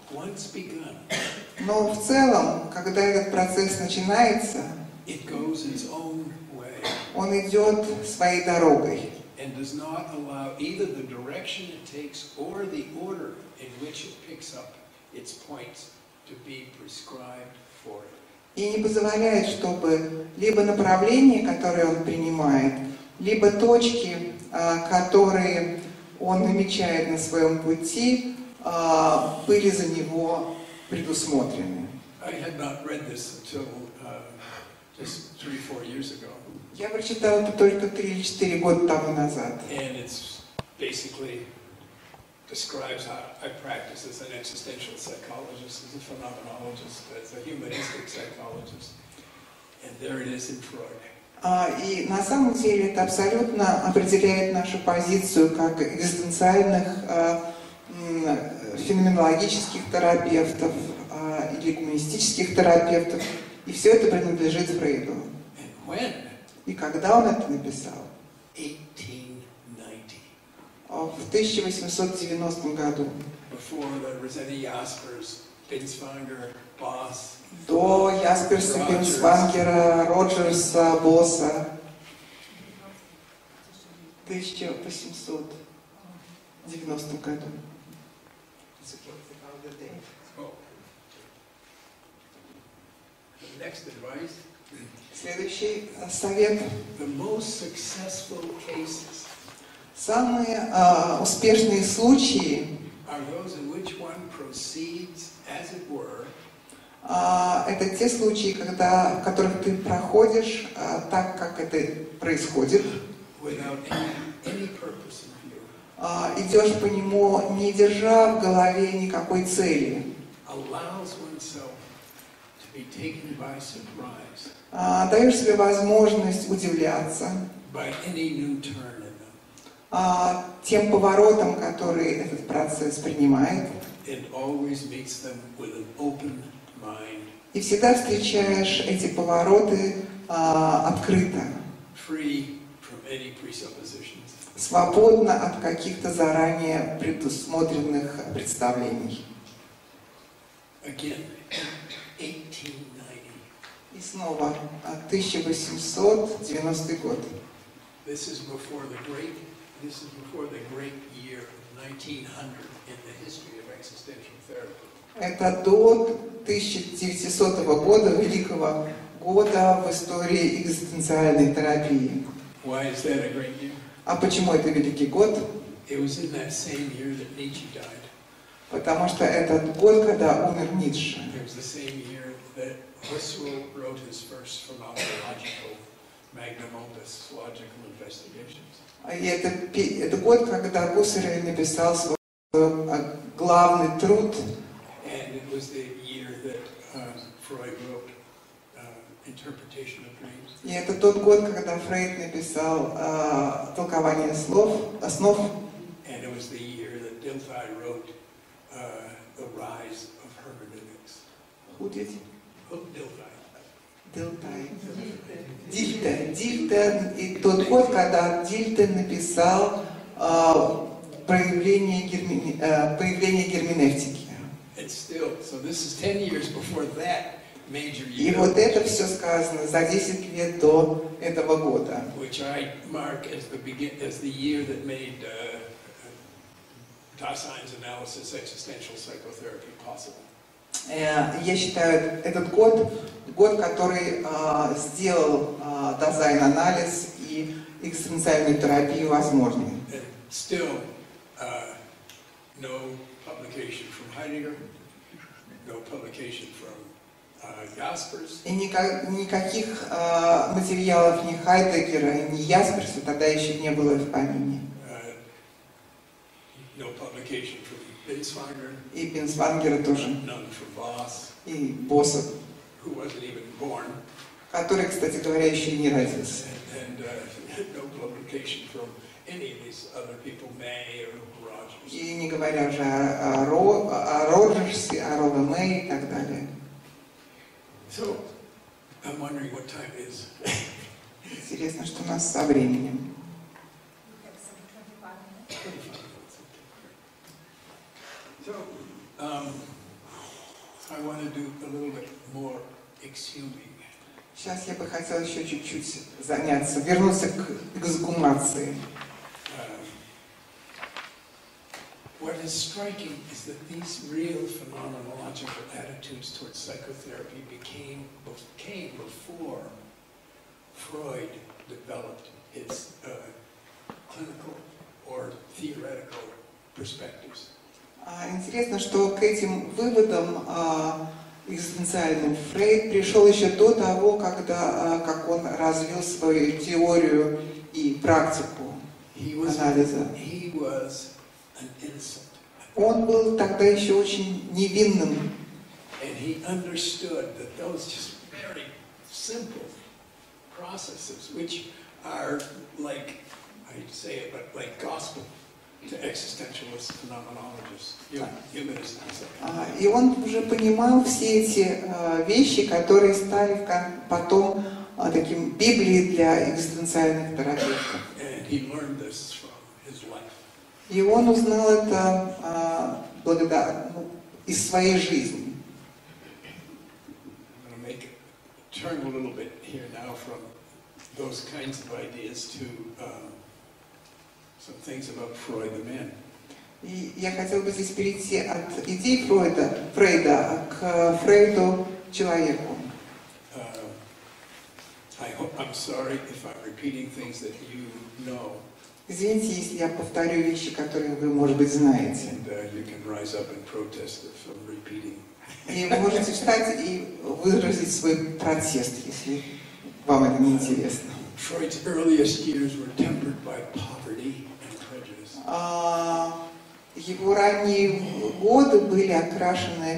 once begun, Но в целом, когда этот процесс начинается, it goes its own way он идет своей дорогой. and does not allow either the direction it takes or the order in which it picks up its points to be prescribed for it. И не позволяет, чтобы либо направление, которое он принимает, либо точки, которые он намечает на своем пути, были за него предусмотрены. I had not read this until just 3-4 years ago. Я прочитала это только 3 или 4 года тому назад. And it's basically describes how I practice as an existential psychologist, as a phenomenologist, as a humanistic psychologist. And there it is in Freud. И на самом деле это абсолютно определяет нашу позицию как экзистенциальных феноменологических терапевтов или гуманистических терапевтов. И все это принадлежит Фрейду. И когда он это написал? 1890. В 1890 году. До Ясперса, Бинсвангера, Роджерса, Босса. В 1890 году. Следующий совет. Самые успешные случаи это те случаи, в которых ты проходишь так, как это происходит. Идешь по нему, не держа в голове никакой цели. Даешь себе возможность удивляться тем поворотам, которые этот процесс принимает. И всегда встречаешь эти повороты открыто, свободно от каких-то заранее предусмотренных представлений. И снова 1890 год. Это до 1900 года, великого года в истории экзистенциальной терапии. А почему это великий год? Потому что этот год, когда умер Ницше. Husserl wrote his first phenomenological magnum opus, Logical Investigations. И это год, когда Гуссерль написал свой главный труд. And it was the year that Freud wrote Interpretation of Dreams. И это тот год, когда Фрейд написал толкование основ. And it was the year that Dilthey wrote The Rise of Hermeneutics. Who did? Dilthey. Дильтен. И тот год, когда Дильтен написал проявление герменевтики. И вот это все сказано за 10 лет до этого года. Which I mark as the year that made Daseins analysis, existential psychotherapy possible. Я считаю, этот год, который сделал Dasein-анализ и экзистенциальную терапию возможной. Still, no publication from Heidegger, no publication from Jaspers. И никаких материалов ни Хайдеггера, ни Ясперса тогда еще не было в помине. No publication from Binswanger. И Бинсвангера тоже. None from Voss. И Босса, Who wasn't even born. который, кстати говоря, еще и не родился. And no publication from any of these other people, May or Rogers. И не говоря уже о Роджерсе, о Ролле Мэй и так далее. So, I'm wondering what time it is. Интересно, что у нас со временем. So, I want to do a little bit more exhuming. Сейчас я бы хотел еще чуть-чуть заняться, вернуться к эксгумации. What is striking is that these real phenomenological attitudes towards psychotherapy came before Freud developed his clinical or theoretical perspectives. Интересно, что к этим выводам экзистенциальным Фрейд пришел еще до того, как он развил свою теорию и практику анализа. Он был тогда еще очень невинным. And he understood that those just very simple processes, which are like, I hate to say it, but like gospel to existentialist phenomenologists, humanists. И он уже понимал все эти вещи, которые стали потом таким Библией для экзистенциальных терапевтов. And he learned this from his life. И он узнал это из своей жизни. I'm going to turn a little bit here now from those kinds of ideas to some things about Freud the man. И я хотел бы здесь перейти от идей Фрейда к Фрейду человеку. I'm sorry if I'm repeating things that you know. Извините, если я повторю вещи, которые вы, может быть, знаете. And you can rise up and protest if I'm repeating. И вы можете встать и выразить свой протест, если вам это не интересно. Freud's earliest years were tempered by poverty and prejudice. Его ранние годы были окрашены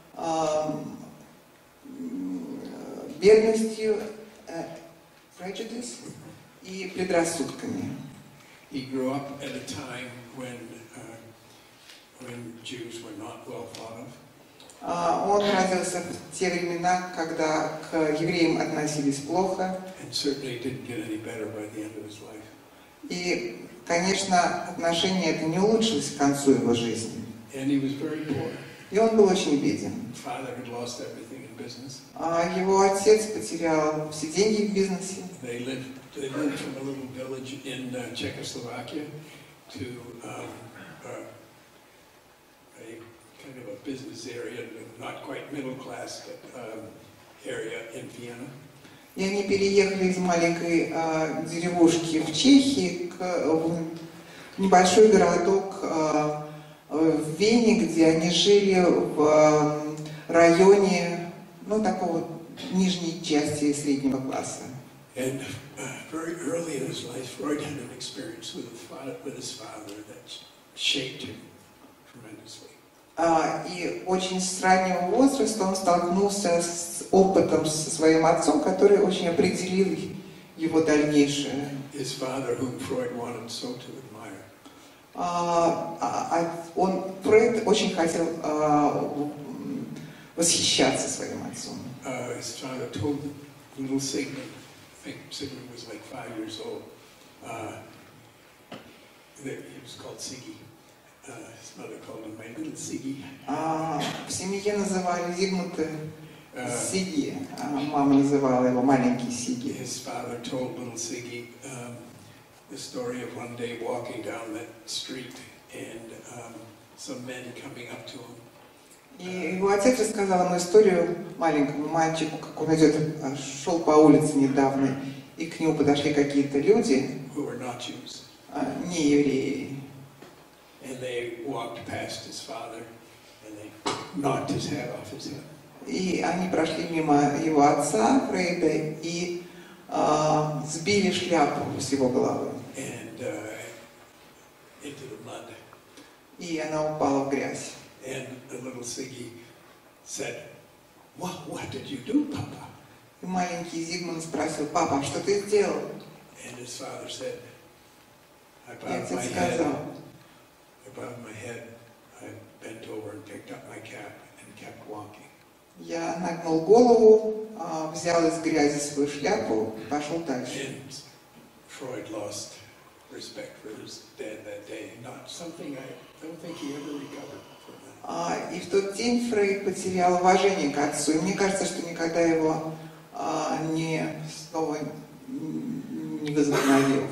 бедностью, prejudice и предрассудками. He grew up at a time when Jews were not well thought of. Он родился в те времена, когда к евреям относились плохо. And certainly didn't get any better by the end of his life. И, конечно, отношение это не улучшилось к концу его жизни. And he was very poor. И он был очень беден. Father had lost everything in business. Его отец потерял все деньги в бизнесе. They lived from a little village in Czechoslovakia to a kind of a business area, not quite middle class, but area in Vienna. И они переехали из маленькой деревушки в Чехии в небольшой городок в Вене, где они жили в районе, такого нижней части среднего класса. And very early in his life, Freud had an experience with his father that shaped him tremendously. И очень с раннего возраста он столкнулся с опытом со своим отцом, который очень определил его дальнейшее. His father, whom Freud wanted so to admire. Фрейд очень хотел восхищаться своим отцом. His father told little Sigmund, I think Sigmund was like 5 years old, he was called Siggy. His mother called him my little Siggy. В семье называли Зигмунда Сиги, а мама называла его маленький Сиги. His father told little Siggy the story of one day walking down that street and some men coming up to him. И его отец рассказал ему историю маленькому мальчику, как он шел по улице недавно, и к нему подошли какие-то люди, не евреи. And they walked past his father, and they knocked his hat off his head. И они прошли мимо его отца, Фрейда, и сбили шляпу с его головы. And into the mud. И она упала в грязь. And the little Siggy said, "What did you do, Papa?" И маленький Зигмунд спросил: "Папа, что ты сделал?" And his father said, "I bowed my head, I bent over and picked up my cap and kept walking." Я нагнул голову, взял из грязи свою шляпу и пошел дальше. And Freud lost respect for his dad that day. Not something I don't think he ever recovered from that. И в тот день Фрейд потерял уважение к отцу. И мне кажется, что никогда его снова не возобновил.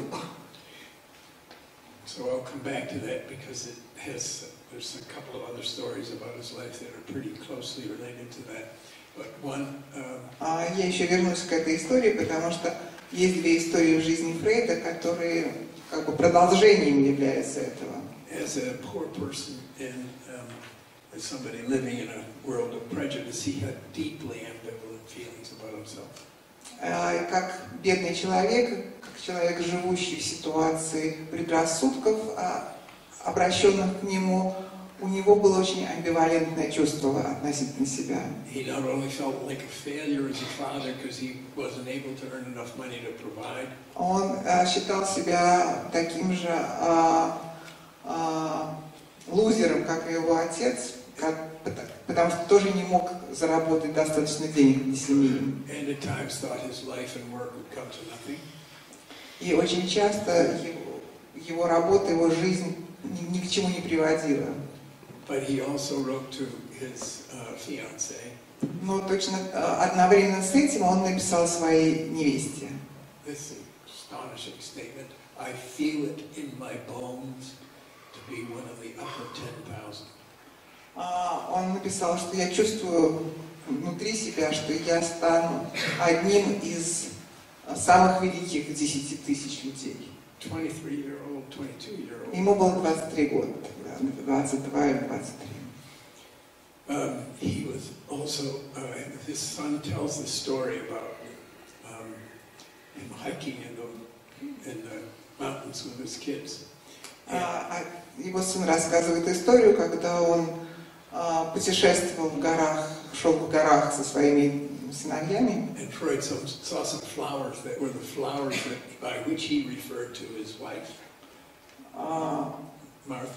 So I'll come back to that because there's a couple of other stories about his life that are pretty closely related to that. But one. Я еще вернусь к этой истории, потому что есть две истории в жизни Фрейда, которые как бы продолжением являются этого. As a poor person and as somebody living in a world of prejudice, he had deeply ambivalent feelings about himself. Как бедный человек, как человек, живущий в ситуации предрассудков, обращенных к нему, у него было очень амбивалентное чувство относительно себя. He not only felt like a failure as a father because he wasn't able to earn enough money to provide. Он считал себя таким же лузером, как и его отец, потому что тоже не мог заработать достаточно денег для семьи. И очень часто его работа, его жизнь ни к чему не приводила. Но точно одновременно с этим он написал своей невесте. I feel it in my bones to be one of the upper 10,000. Он написал, что я чувствую внутри себя, что я стану одним из самых великих 10 тысяч людей. 23-year-old, 22-year-old. Ему было 23 года, 22 или 23. He was also, his son tells the story about him hiking in the mountains with his kids. Его сын рассказывает историю, когда он путешествовал в горах, шел в горах со своими сыновьями. And Freud saw some flowers that were the flowers by which he referred to his wife, Martha.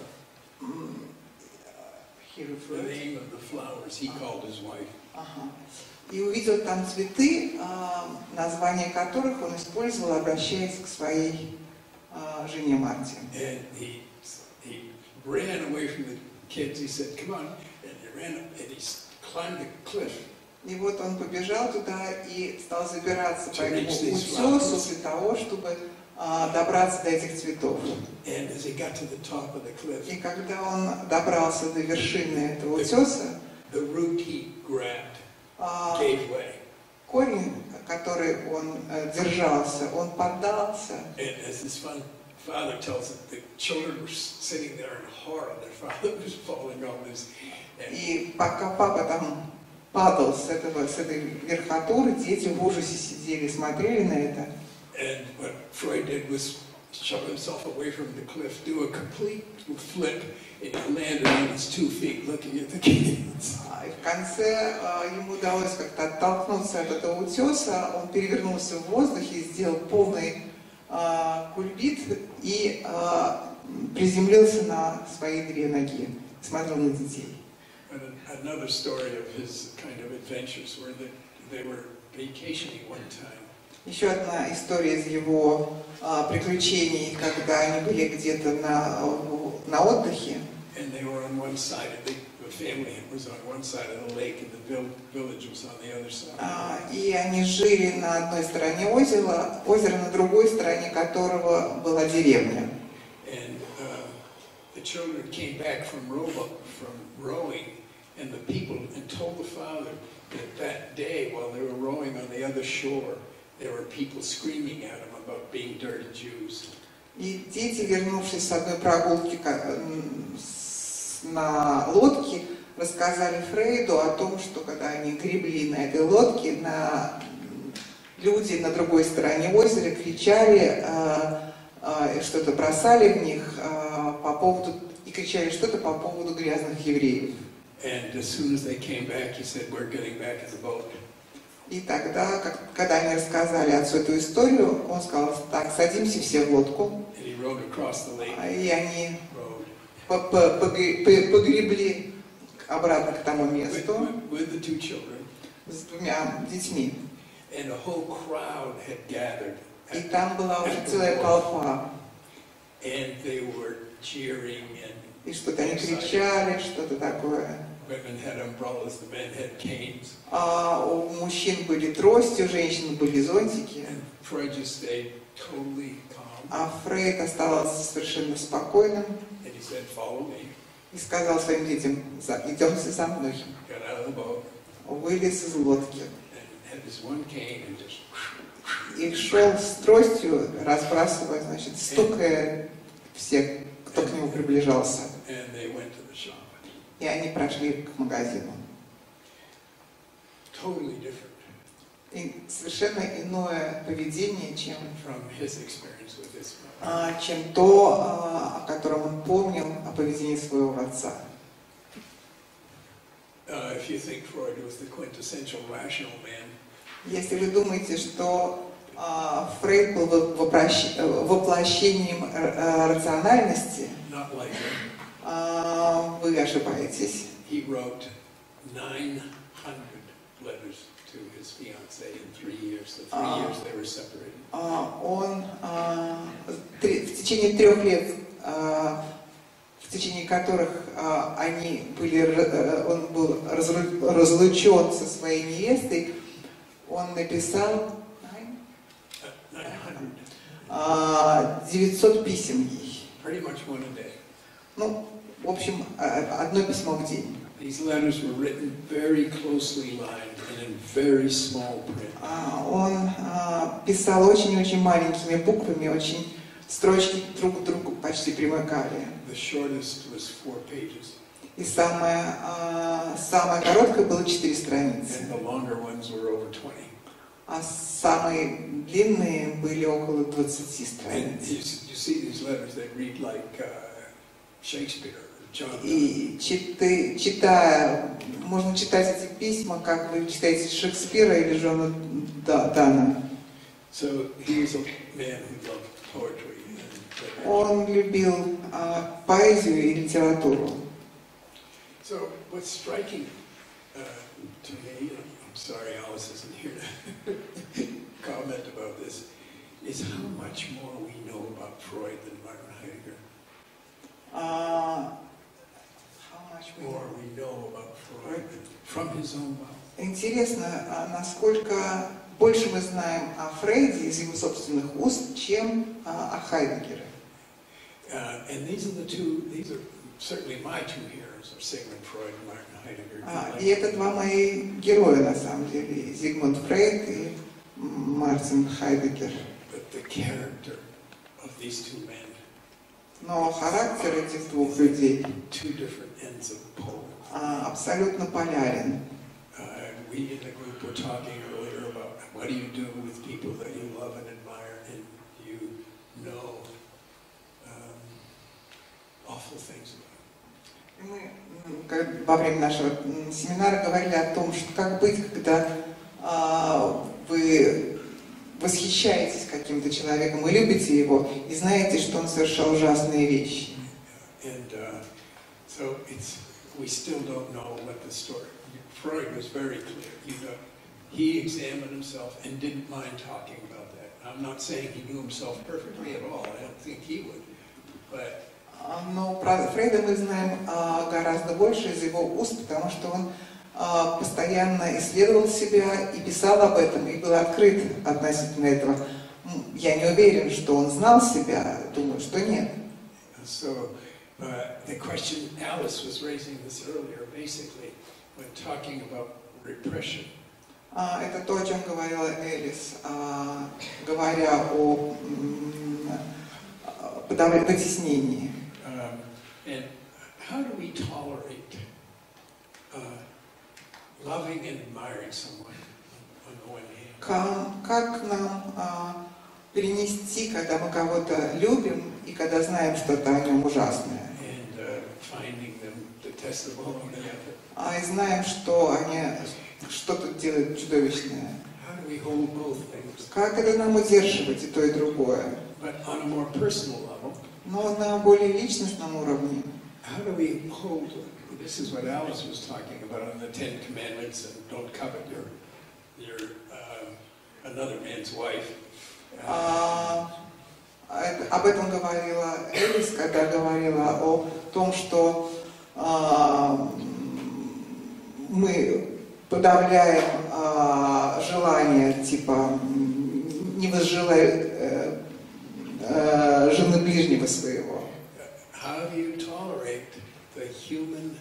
The name of the flowers he called his wife. И увидел там цветы, названия которых он использовал, обращаясь к своей жене Марте. And he ran away from the kids. He said, "Come on!" And he ran and he climbed the cliff. И вот он побежал туда и стал забираться по этому утесу для того, чтобы добраться до этих цветов. And as he got to the top of the cliff, и когда он добрался до вершины этого утеса, the root he grabbed gave way. Корень, который он держался, он поддался. And as his father tells it, the children were sitting there in horror. Their father was falling off this. И пока папа там падал с этой верхотуры, дети в ужасе сидели, смотрели на это. And what Freud did was shove himself away from the cliff, do a complete flip, and he landed on his 2 feet, looking at the kids. И в конце ему удалось как-то оттолкнуться от этого утеса. Он перевернулся в воздухе, сделал полный кульбит и приземлился на свои 2 ноги, смотрел на детей. Another story of his kind of adventures where they were vacationing one time. Еще одна история из его приключений, когда они были где-то на отдыхе. And they were on one side, the family was on one side of the lake, and the village was on the other side. И они жили на одной стороне озера, на другой стороне которого была деревня. And the children came back from rowing, and the people told the father that day while they were rowing on the other shore, there were people screaming at him about being dirty Jews. И дети, вернувшись с одной прогулки на лодке, рассказали Фрейду о том, что когда они гребли на этой лодке, люди на другой стороне озера кричали, что-то бросали в них и кричали что-то по поводу грязных евреев. And as soon as they came back, he said, "We're getting back in the boat." И тогда, когда они рассказали отцу эту историю, он сказал: так, садимся все в лодку. И они погребли обратно к тому месту с 2 детьми. И там была уже целая толпа. И что-то они кричали, что-то такое. Women had umbrellas, the men had canes. У мужчин были трости, у женщин были зонтики. And Freud just stayed totally calm. А Фрейд остался совершенно спокойным. And he said, "Follow me." И сказал своим детям: идемте за мной. Got out of the boat. Вылез из лодки. And had this one cane and just. И шел с тростью, разбрасывая, значит, стукая всех, кто к нему приближался. And they went to the shop. И они прошли к магазину. Totally different. И совершенно иное поведение, чем то, о котором он помнил, о поведении своего отца. Если вы думаете, что Фрейд был воплощением рациональности, вы ошибаетесь. Он в течение 3 лет, в течение которых он был разлучен со своей невестой, он написал 900 писем ей. Ну, в общем, одно письмо в день. These letters were written very closely lined and in very small print. Он писал очень-очень маленькими буквами, очень строчки друг к другу почти примыкали. The shortest was 4 pages. И самое короткое было 4 страницы. And the longer ones were over 20. А самые длинные были около 20 страниц. And you see these letters, they read like Shakespeare. И можно читать эти письма, как вы читаете Шекспира или Джона Дана. Он любил поэзию и литературу. So what's striking to me, I'm sorry Alice isn't here to comment about this, is how much more we know about Freud than Martin Heidegger. More we know about Freud from his own mouth. Интересно, насколько больше мы знаем о Фрейде из его собственных уст, чем о Хайдегере. And these are certainly my 2 heroes of Sigmund Freud and Martin Heidegger. И это 2 мои героя, на самом деле, Зигмунд Фрейд и Мартин Хайдегер. But the character of these 2 men. Но характер этих 2 людей абсолютно полярен. We in the group were talking earlier about what do you do with people that you love and admire and you know awful things about. Мы во время нашего семинара говорили о том, что как быть, когда вы восхищаетесь каким-то человеком и любите его, и знаете, что он совершал ужасные вещи. So we still don't know what the story. Freud was very clear. He examined himself and didn't mind talking about that. I'm not saying he knew himself perfectly at all. I don't think he would. But но про Фрейда мы знаем гораздо больше из его уст, потому что он постоянно исследовал себя и писал об этом, и был открыт относительно этого. Я не уверен, что он знал себя, думаю, что нет. So, the question Alice was raising this earlier, basically, when talking about repression. Это то, о чем говорила Элис, говоря о вытеснении. And how do we tolerate loving and admiring someone on the one hand? Как нам перенести, когда мы кого-то любим и когда знаем что-то о нем ужасное? And finding them detestable on the other. И знаем, что они что-то делают чудовищное. How do we hold both things? Как это нам удерживать и то, и другое? But on a more personal level. Но на более личностном уровне. How do we hold? This is what Alice was talking about on the 10 Commandments, and don't covet your another man's wife. об этом говорила Элис, когда говорила о том, что мы подавляем желание, типа, не возжелай жены ближнего своего. How do you tolerate the human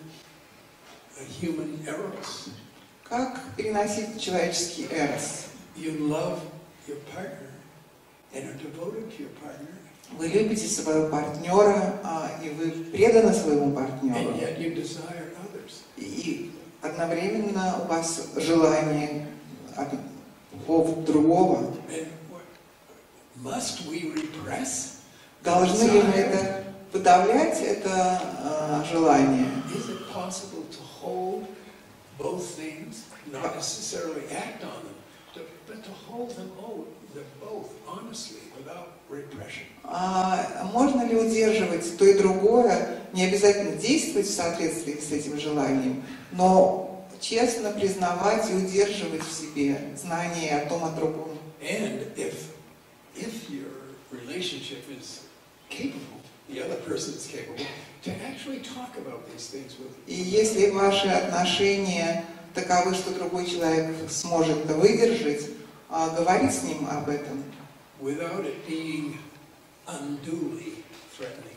eros? Как переносить человеческий эрос? You love your partner and are devoted to your partner. Вы любите своего партнера, и вы преданы своему партнеру. And yet you desire others. И одновременно у вас желание от другого. And must we repress? Должны ли мы это подавлять, это желание? Is it possible to hold both things, not necessarily act on them, but to hold them both honestly, without repression? Можно ли удерживать то и другое, не обязательно действовать в соответствии с этим желанием, но честно признавать и удерживать в себе знание о том, о другом? And if your relationship is capable, the other person is capable, to actually talk about these things with you. И если ваши отношения таковы, что другой человек сможет это выдержать, говорить с ним об этом. Without it being unduly threatening.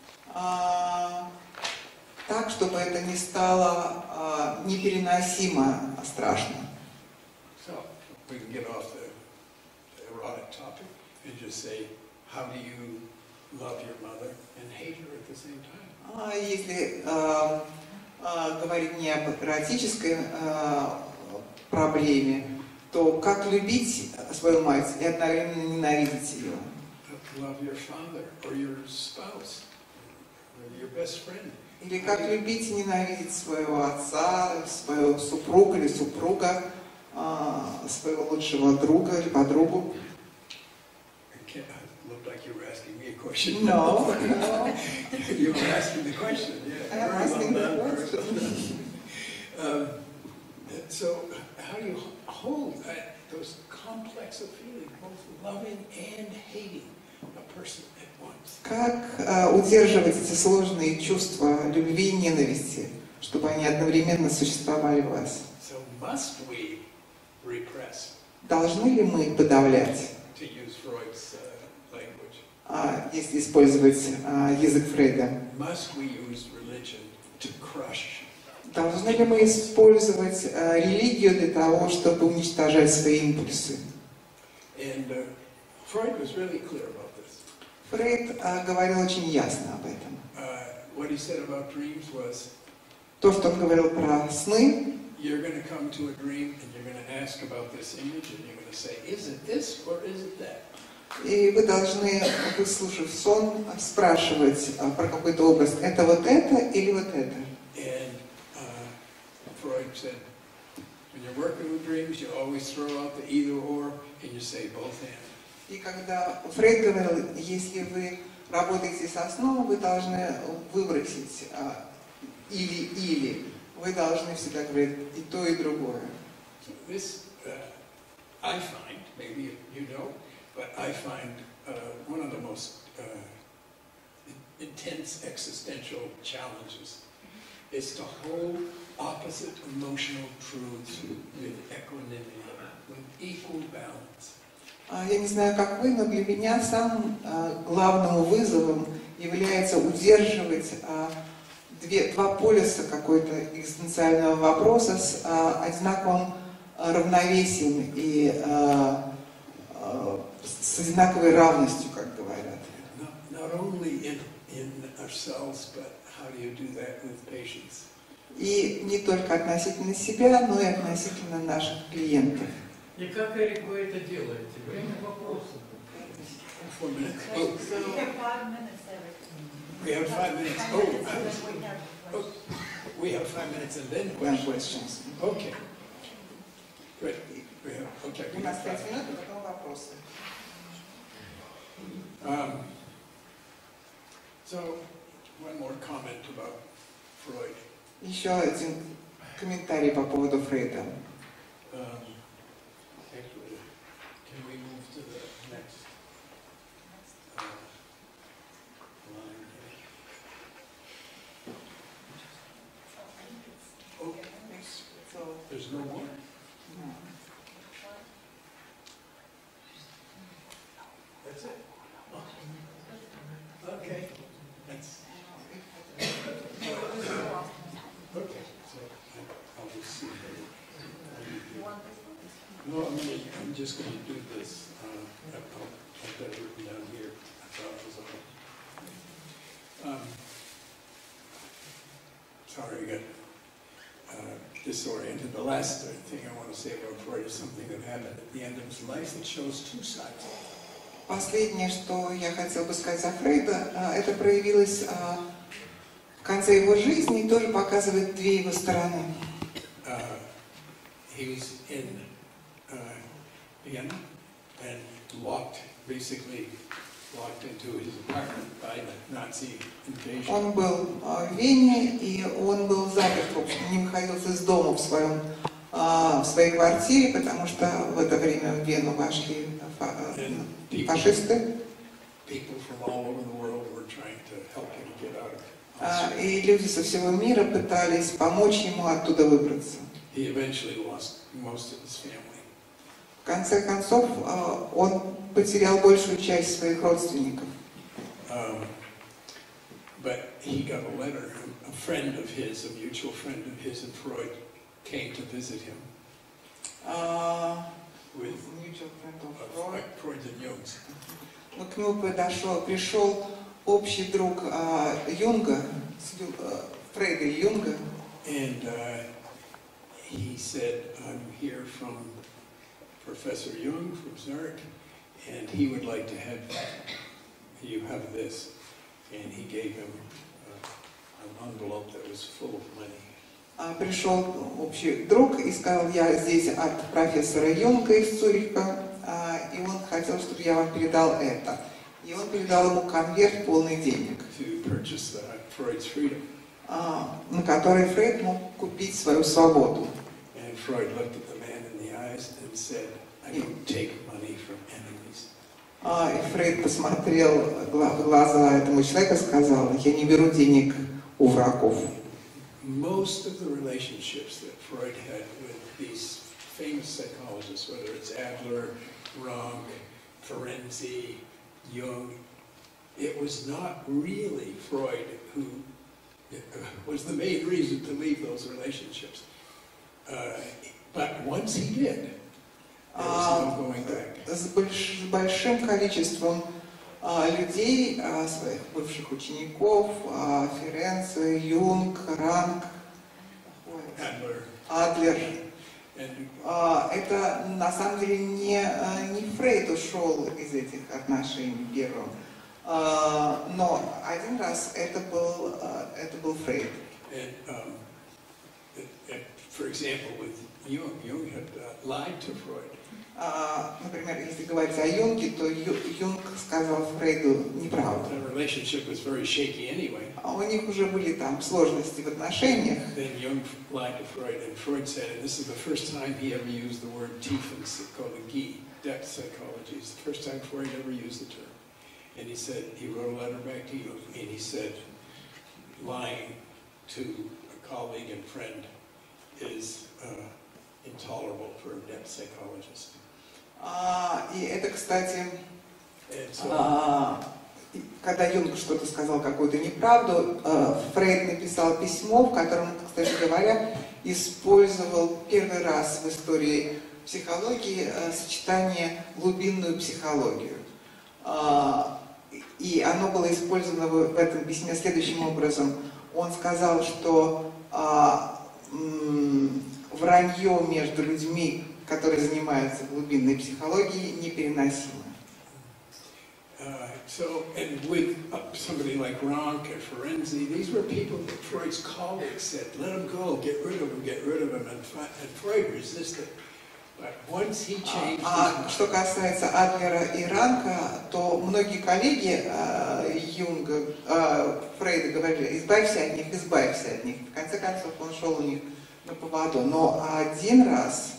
Так, чтобы это не стало непереносимо страшно. So we can get off the erotic topic and just say, how do you love your mother and hate her at the same time? Если говорить не об эротической проблеме, то как любить свою мать и одновременно ненавидеть ее? Love your father or your spouse or your best friend. Или как любить и ненавидеть своего отца, своего супруга или супруга, своего лучшего друга или подругу? Looked like you were asking me a question. No. You were asking the question. Yeah. I'm asking the question. So, how do you hold those complex of feelings, both loving and hating a person at once? Как удерживать эти сложные чувства любви и ненависти, чтобы они одновременно существовали в вас? So, must we repress? Должны ли мы подавлять? To use Freud's language. Если использовать язык Фрейда. Must we use religion to crush? Должны ли мы использовать религию для того, чтобы уничтожать свои импульсы? And Freud was really clear about this. Фрейд говорил очень ясно об этом. What he said about dreams was, То, что он говорил про сны, you're going to come to a dream and you're going to ask about this image and you're going to say, is it this or is it that? и вы должны, выслушав сон, спрашивать про какой-то образ, это вот это или вот это? And Freud said, when you're working with dreams, you always throw out the either or and you say both and. И когда Фрейд говорил, если вы работаете со сном, вы должны выбросить или. Вы должны всегда говорить и то, и другое. So this, I find, maybe you know, but I find one of the most intense existential challenges is to hold opposite emotional truths with equanimity, with equal balance. Я не знаю, как вы, но для меня самым главным вызовом является удерживать два полюса какой-то экзистенциального вопроса с одинаковым равновесием и с одинаковой равностью, как говорят. Not only in ourselves, but how do you do that with patients? И не только относительно себя, но и относительно наших клиентов. И как, Эрик, вы это делаете? Время вопросов. 4 minutes. We have 5 minutes, Eric. We have 5 minutes. We have 5 minutes and then questions. Okay. Good. We have, okay. У нас 5 минут, а потом вопросы. So, one more comment about Freud. Еще один комментарий по поводу Фрейда. Actually, can we move to the next? That's it? Okay. That's... Okay, so I'll just see. No, I'm just going to do this. I've got it written down here. I thought it was okay. Sorry, I got disoriented. The last thing I want to say about Freud is something that happened at the end of his life that shows two sides. Последнее, что я хотела бы сказать о Фрейда, это проявилось в конце его жизни и тоже показывает две его стороны. He was in Vienna and basically locked into his apartment by the Nazi invasion. Он был в Вене, и он был заперт, в общем, не выходил из дома в своей квартире, потому что в это время в Вену вошли фашисты. И люди со всего мира пытались помочь ему оттуда выбраться. В конце концов, он потерял большую часть своих родственников. But he got a letter. A friend of his, a mutual friend of his, and Freud came to visit him. With mutual friend of Freud and Jung's. К нему пришел общий друг Юнга, Фрейда и Юнга. And he said, "I'm here from Professor Jung from Zurich, and he would like to have you have this." And he gave him an envelope that was full of money. Пришел общий друг и сказал: я здесь от профессора Юнга из Цюриха, и он хотел, чтобы я вам передал это. И он передал ему конверт полный денег, на который Фрейд мог купить свою свободу. И Фрейд посмотрел в глаза этому человеку и сказал: я не беру денег у врагов. Most of the relationships that Freud had with these famous psychologists, whether it's Adler, Rank, Ferenczi, Jung, it was not really Freud who was the main reason to leave those relationships. But once he did, there was no going back. С большим количеством людей, своих бывших учеников, Ференци, Юнг, Ранг, Адлер. Это на самом деле не Фрейд ушел из этих отношений первым, но один раз это был Фрейд. For example, with Jung had lied to Freud. Например, если говорить о Юнге, то Юнг сказал Фрейду неправду. У них уже были там сложности в отношениях. Then Jung lied to Freud, and Freud said, and this is the first time he ever used the word Tiefenpsychologie, depth psychology. It's the first time Freud ever used the term. And he said, he wrote a letter back to Jung, and he said, lying to a colleague and friend is intolerable for a depth psychologist. И это, кстати, когда Юнг что-то сказал, какую-то неправду, Фрейд написал письмо, в котором, кстати говоря, использовал первый раз в истории психологии сочетание глубинную психологию. И оно было использовано в этом письме следующим образом. Он сказал, что вранье между людьми, которые занимаются глубинной психологией, непереносимо. So, and with somebody like Rank and Ferenczi, these were people that Freud's colleagues said, let him go, get rid of him, and Freud resisted. But once he changed что касается Адлера и Ранка, то многие коллеги Юнга, Фрейда говорили: избавься от них. В конце концов, он шел у них на поводу. Но один раз,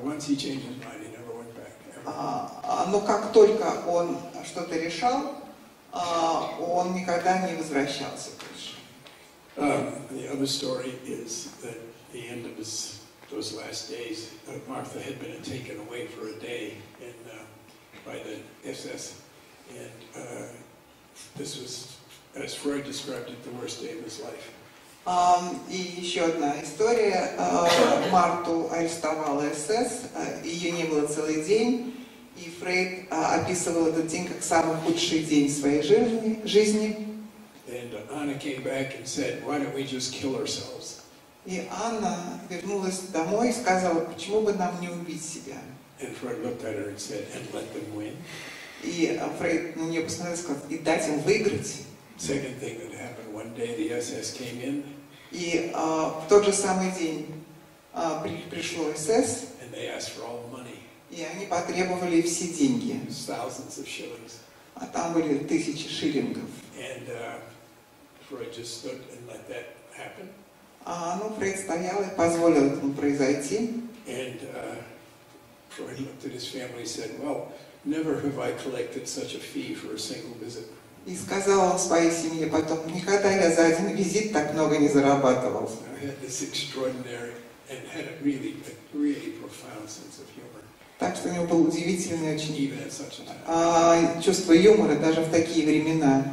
но как только он что-то решал, он никогда не возвращался больше. The other story is that at the end of his those last days, Martha had been taken away for a day by the SS, and this was, as Freud described it, the worst day of his life. И еще одна история. Марту арестовала СС, ее не было целый день, и Фрейд описывал этот день как самый худший день своей жизни. And Anna came back and said, "Why don't we just kill ourselves?" И Анна вернулась домой и сказала, почему бы нам не убить себя. And Freud looked at her and said, "And let them win." И Фрейд на нее посмотрел и сказал, и дать им выиграть. Second thing that happened one day, the SS came in. И в тот же самый день пришло СС, And they asked for all the money. и они потребовали все деньги. Thousands of shillings. А там были 1000 шиллингов. And Freud just stood and let that happen. Фрейд стоял и позволил этому произойти. And Freud looked at his family and said, "Well, never have I collected such a fee for a single visit." И сказал своей семье потом, никогда я за один визит так много не зарабатывал. I had this extraordinary and had a really profound sense of humor. Так что у него был удивительный очень Even at such a time. чувство юмора даже в такие времена.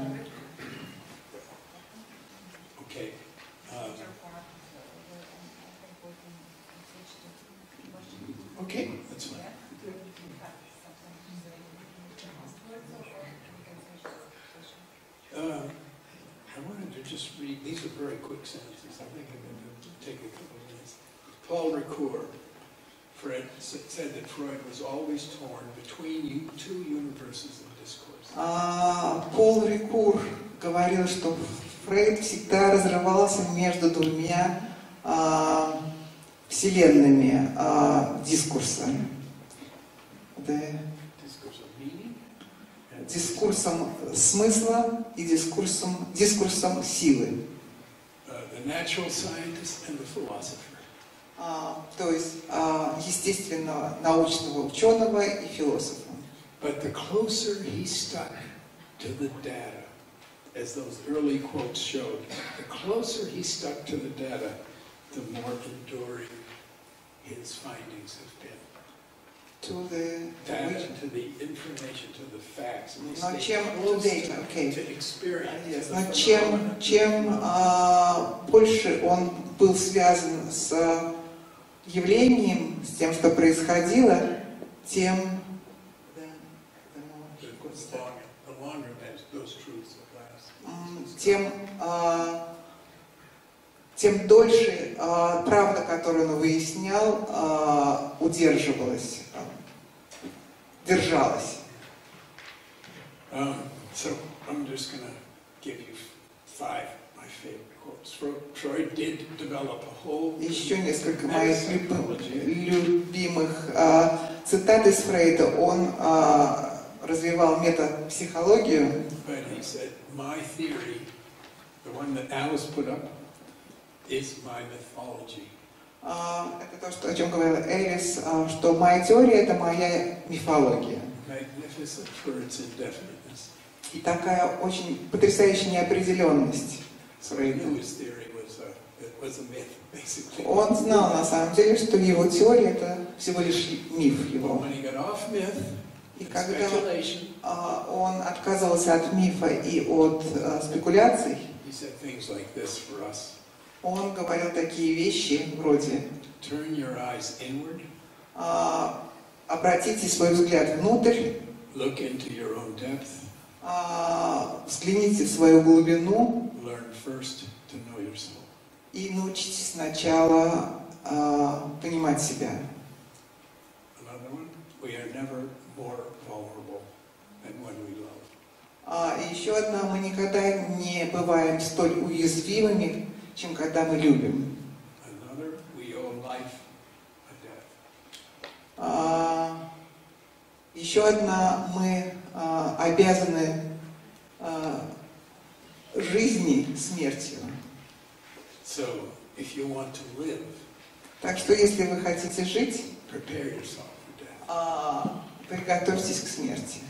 Okay. Okay, that's fine. I wanted to just read, these are very quick sentences, I think I'm going to take a couple of minutes. Paul Ricoeur, Fred, said that Freud was always torn between two universes of discourse. Пол Рикур говорил, что Фрейд всегда разрывался между двумя вселенными дискурса. Дискурсом смысла и дискурсом силы. The natural scientist and the philosopher. То есть естественно научного ученого и философа. But the closer he stuck to the data, as those early quotes showed, the closer he stuck to the data, the more enduring his findings have been. To the data, to the information, to the facts. Но чем okay. To experience. Yes. Но чем больше он был связан с явлением, с тем, что происходило, тем тем дольше правда, которую он выяснял, удержалась. So I'm just going to give you 5 my favorite quotes. Freud did develop a whole. Еще несколько моих любимых цитат из Фрейда. Он развивал метапсихологию. But he said, my theory, the one that Alice put up, is my mythology. Это то, о чем говорила Элис, что моя теория – это моя мифология. Magnificent for its indefiniteness. И такая очень потрясающая неопределенность Фрейда. Он знал на самом деле, что его теория – это всего лишь миф его. И когда он отказывался от мифа и от спекуляций, он говорил такие вещи вроде обратите свой взгляд внутрь, взгляните в свою глубину и научитесь сначала понимать себя. И еще одна, мы никогда не бываем столь уязвимыми, чем когда мы любим. Еще одна, мы обязаны жизни смертью. Так что, если вы хотите жить, приготовьтесь к смерти.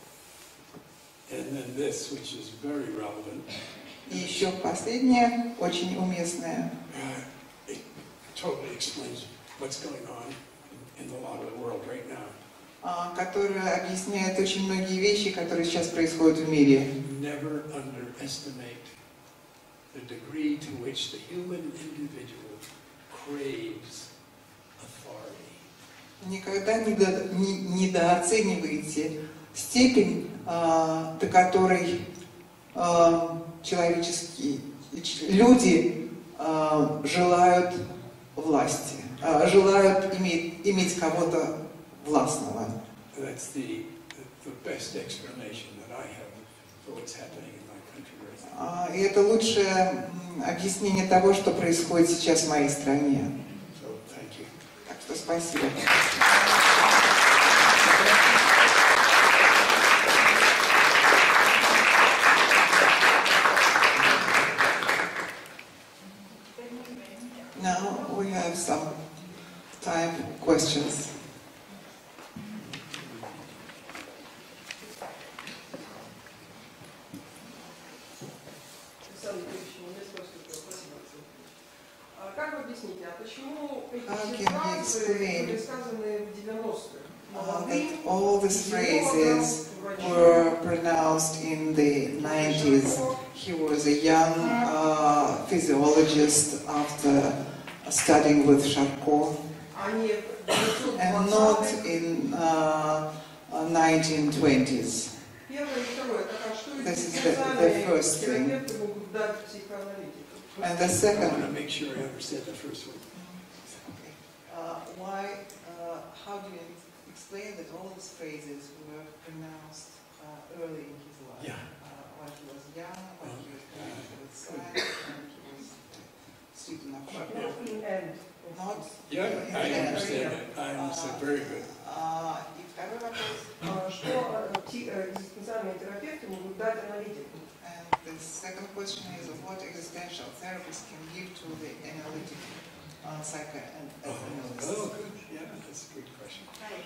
И еще последнее, очень уместное. what's going on in a lot of the world right now. Которая объясняет очень многие вещи, которые сейчас происходят в мире. Never underestimate the degree to which the human individual craves authority. Никогда недооценивайте степень, до которой человеческие люди желают власти, желают иметь кого-то властного. That's the best explanation that I have for what's happening in my country right now. И это лучшее объяснение того, что происходит сейчас в моей стране. So, thank you. Так что спасибо. Now we have some time for questions. Как вы объясните, а почему эти How все can you фразы explain были сказаны в 90-х? that all these phrases were pronounced in the 90s. He was a young physiologist after studying with Charcot, and not in 1920s. This is the first thing. And the I second, want to make sure I understand the first one. how do you explain that all these phrases were pronounced early in his life? Yeah. When he was young, when he was going with science, when he was student of Charcot. Not Yeah, in I the end. understand that. I understand. Very good. И второй вопрос. Что экзистенциальные терапевты могут дать аналитику? And the second question is what existential therapists can give to the analytic psychoanalyst. Oh, good. Yeah, that's a good question.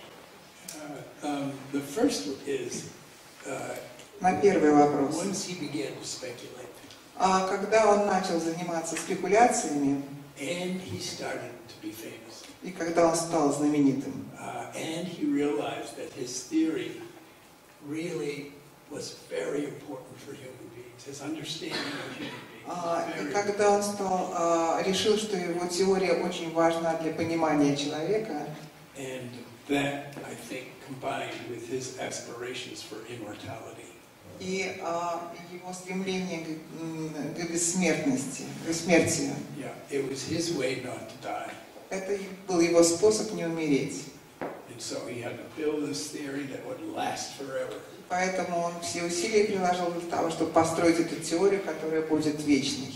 The first is На первый вопрос. once he began to speculate Когда он начал заниматься спекуляциями, and he started to be famous, и когда он стал знаменитым, and he realized that his theory really was very important for human beings, his understanding of human beings. и когда он решил, что его теория очень важна для понимания человека, And that, I think, combined with his aspirations for immortality. И его стремление к бессмертности, к бессмертию, Yeah, it was his way not to die. это был его способ не умереть. And so he had to build this theory that would last forever. Поэтому он все усилия приложил для того, чтобы построить эту теорию, которая будет вечной.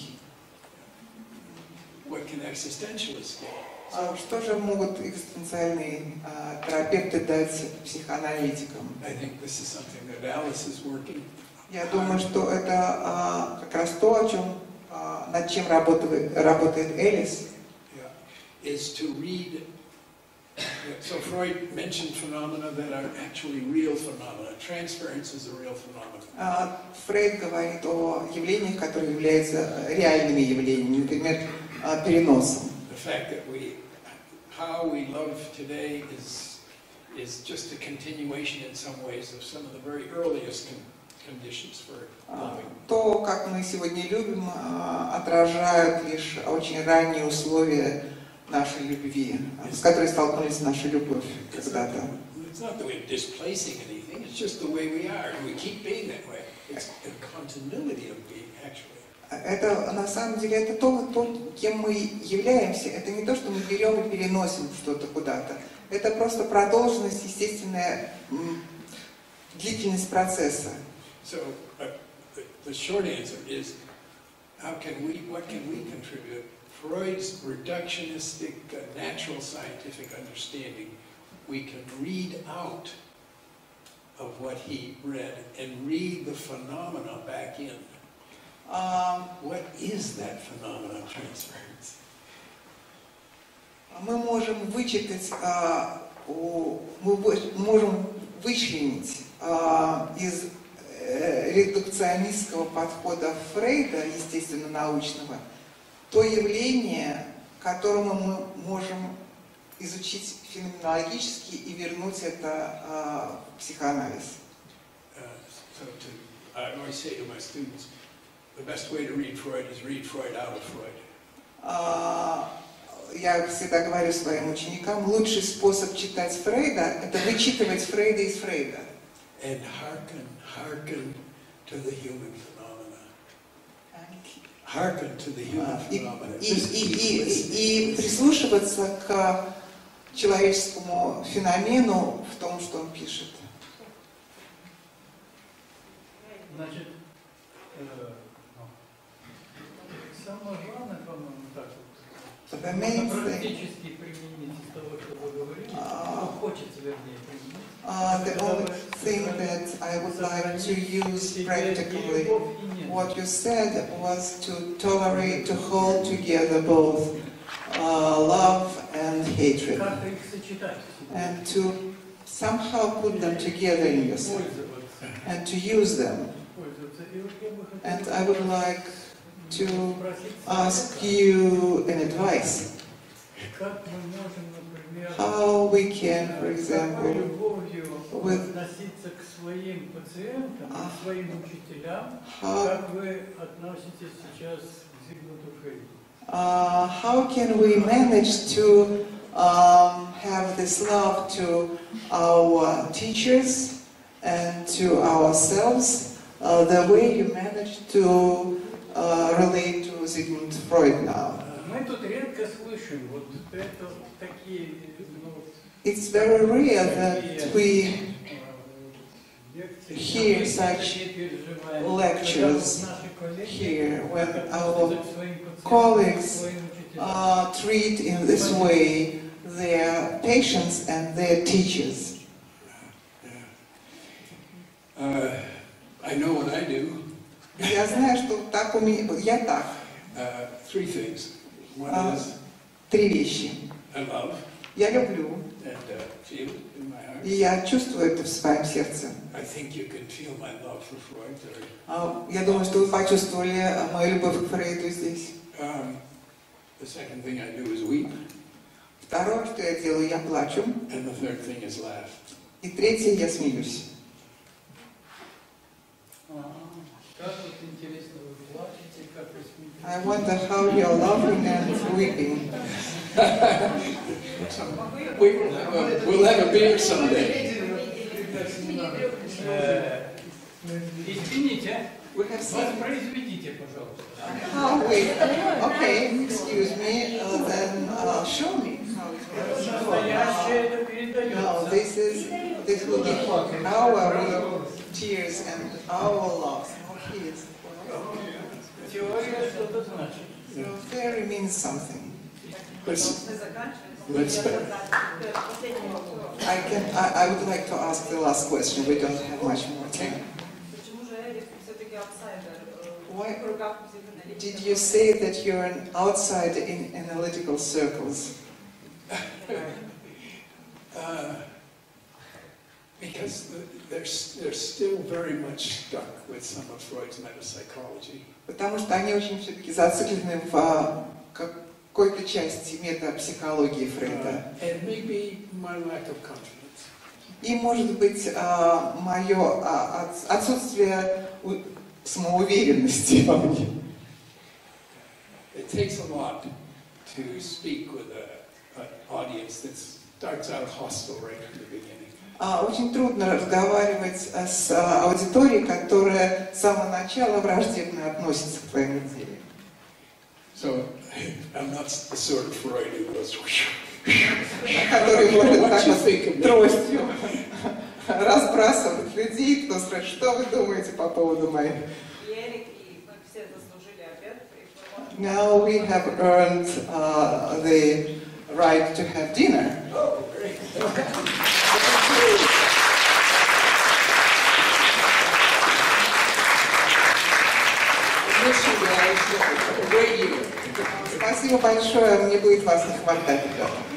What can existentialists do? Что же могут экзистенциальные терапевты дать психоаналитикам? I think this is something that Alice is working. Я думаю, что это как раз то, над чем работает Элис. Yeah, is to read. So Freud mentioned phenomena that are actually real phenomena. Transference is a real phenomenon. Фрейд говорит о явлениях, которые являются реальными явлениями, например, переносом. The fact that how we love today is just a continuation in some ways of some of the very earliest conditions for loving. То, как мы сегодня любим, отражают лишь очень ранние условия нашей любви, с которой столкнулись наша любовь когда-то. It's not that we're displacing anything, it's just the way we are, and we keep being that way. It's a continuity of being, actually. Это, на самом деле, это то, кем мы являемся. Это не то, что мы берем и переносим что-то куда-то. Это просто продолженность, естественная длительность процесса. So, the short answer is, what can we contribute? Freud's reductionistic, natural scientific understanding, we can read out of what he read and read the phenomena back in. What is that phenomenon of transference? Мы можем вычитать, мы можем вычленить из редукционистского подхода Фрейда, естественно-научного, то явление, которому мы можем изучить феноменологически и вернуть это в психоанализ. I always say to my students, the best way to read Freud is read Freud out of Freud. Я всегда говорю своим ученикам, лучший способ читать Фрейда – это вычитывать Фрейда из Фрейда. And hearken to the human phenomena. Hearken to the human phenomena. И прислушиваться к человеческому феномену в том, что он пишет. Значит, самое главное, по-моему, так вот, практически применить из того, что вы говорили, хочется, вернее, применить. The only thing that I would like to use practically, what you said, was to tolerate, to hold together both love and hatred, and to somehow put them together in yourself, and to use them. And I would like to ask you an advice. How we can, for example, with how can we manage to have this love to our teachers and to ourselves the way you manage to relate to Sigmund Freud now? It's very rare that we hear such lectures here when our colleagues treat in this way their patients and their teachers. I know what I do. Я знаю, что так у меня, я так. Three things. One is Три вещи. I love. Я люблю. And feel it in my heart. И я чувствую это в своем сердце. I think you can feel my love for Freud. Я думаю, что вы почувствовали мою любовь к Фрейду здесь. The second thing I do is weep. Второе, что я делаю, я плачу. And the third thing is laugh. И третье, я смеюсь. I wonder how you're laughing and weeping. We'll have a beer someday. Извините, воспроизведите, пожалуйста. How we? Okay, excuse me. Then show me. No, this will be our tears and our loss. His. Теория что-то значит. So theory means something. Let's I would like to ask the last question. We don't have much more time. Why did you say that you're an outsider in analytical circles? Because they're still very much stuck with some of Freud's metapsychology. Потому что они очень все-таки зациклены в какой-то части метапсихологии Фрейда. And maybe my lack of confidence. И, может быть, мое отсутствие самоуверенности во мне. It takes a lot to speak with an audience that starts out hostile right from the beginning. Очень трудно разговаривать с аудиторией, которая с самого начала враждебно относится к твоим идеям. So I'm not the sort of Freud who goes. Который может так вот тростью разбрасывать людей, кто спрашивает, что вы думаете по поводу моих. Now we have earned the right to have dinner. Oh, great. Спасибо большое, мне будет вас не хватать.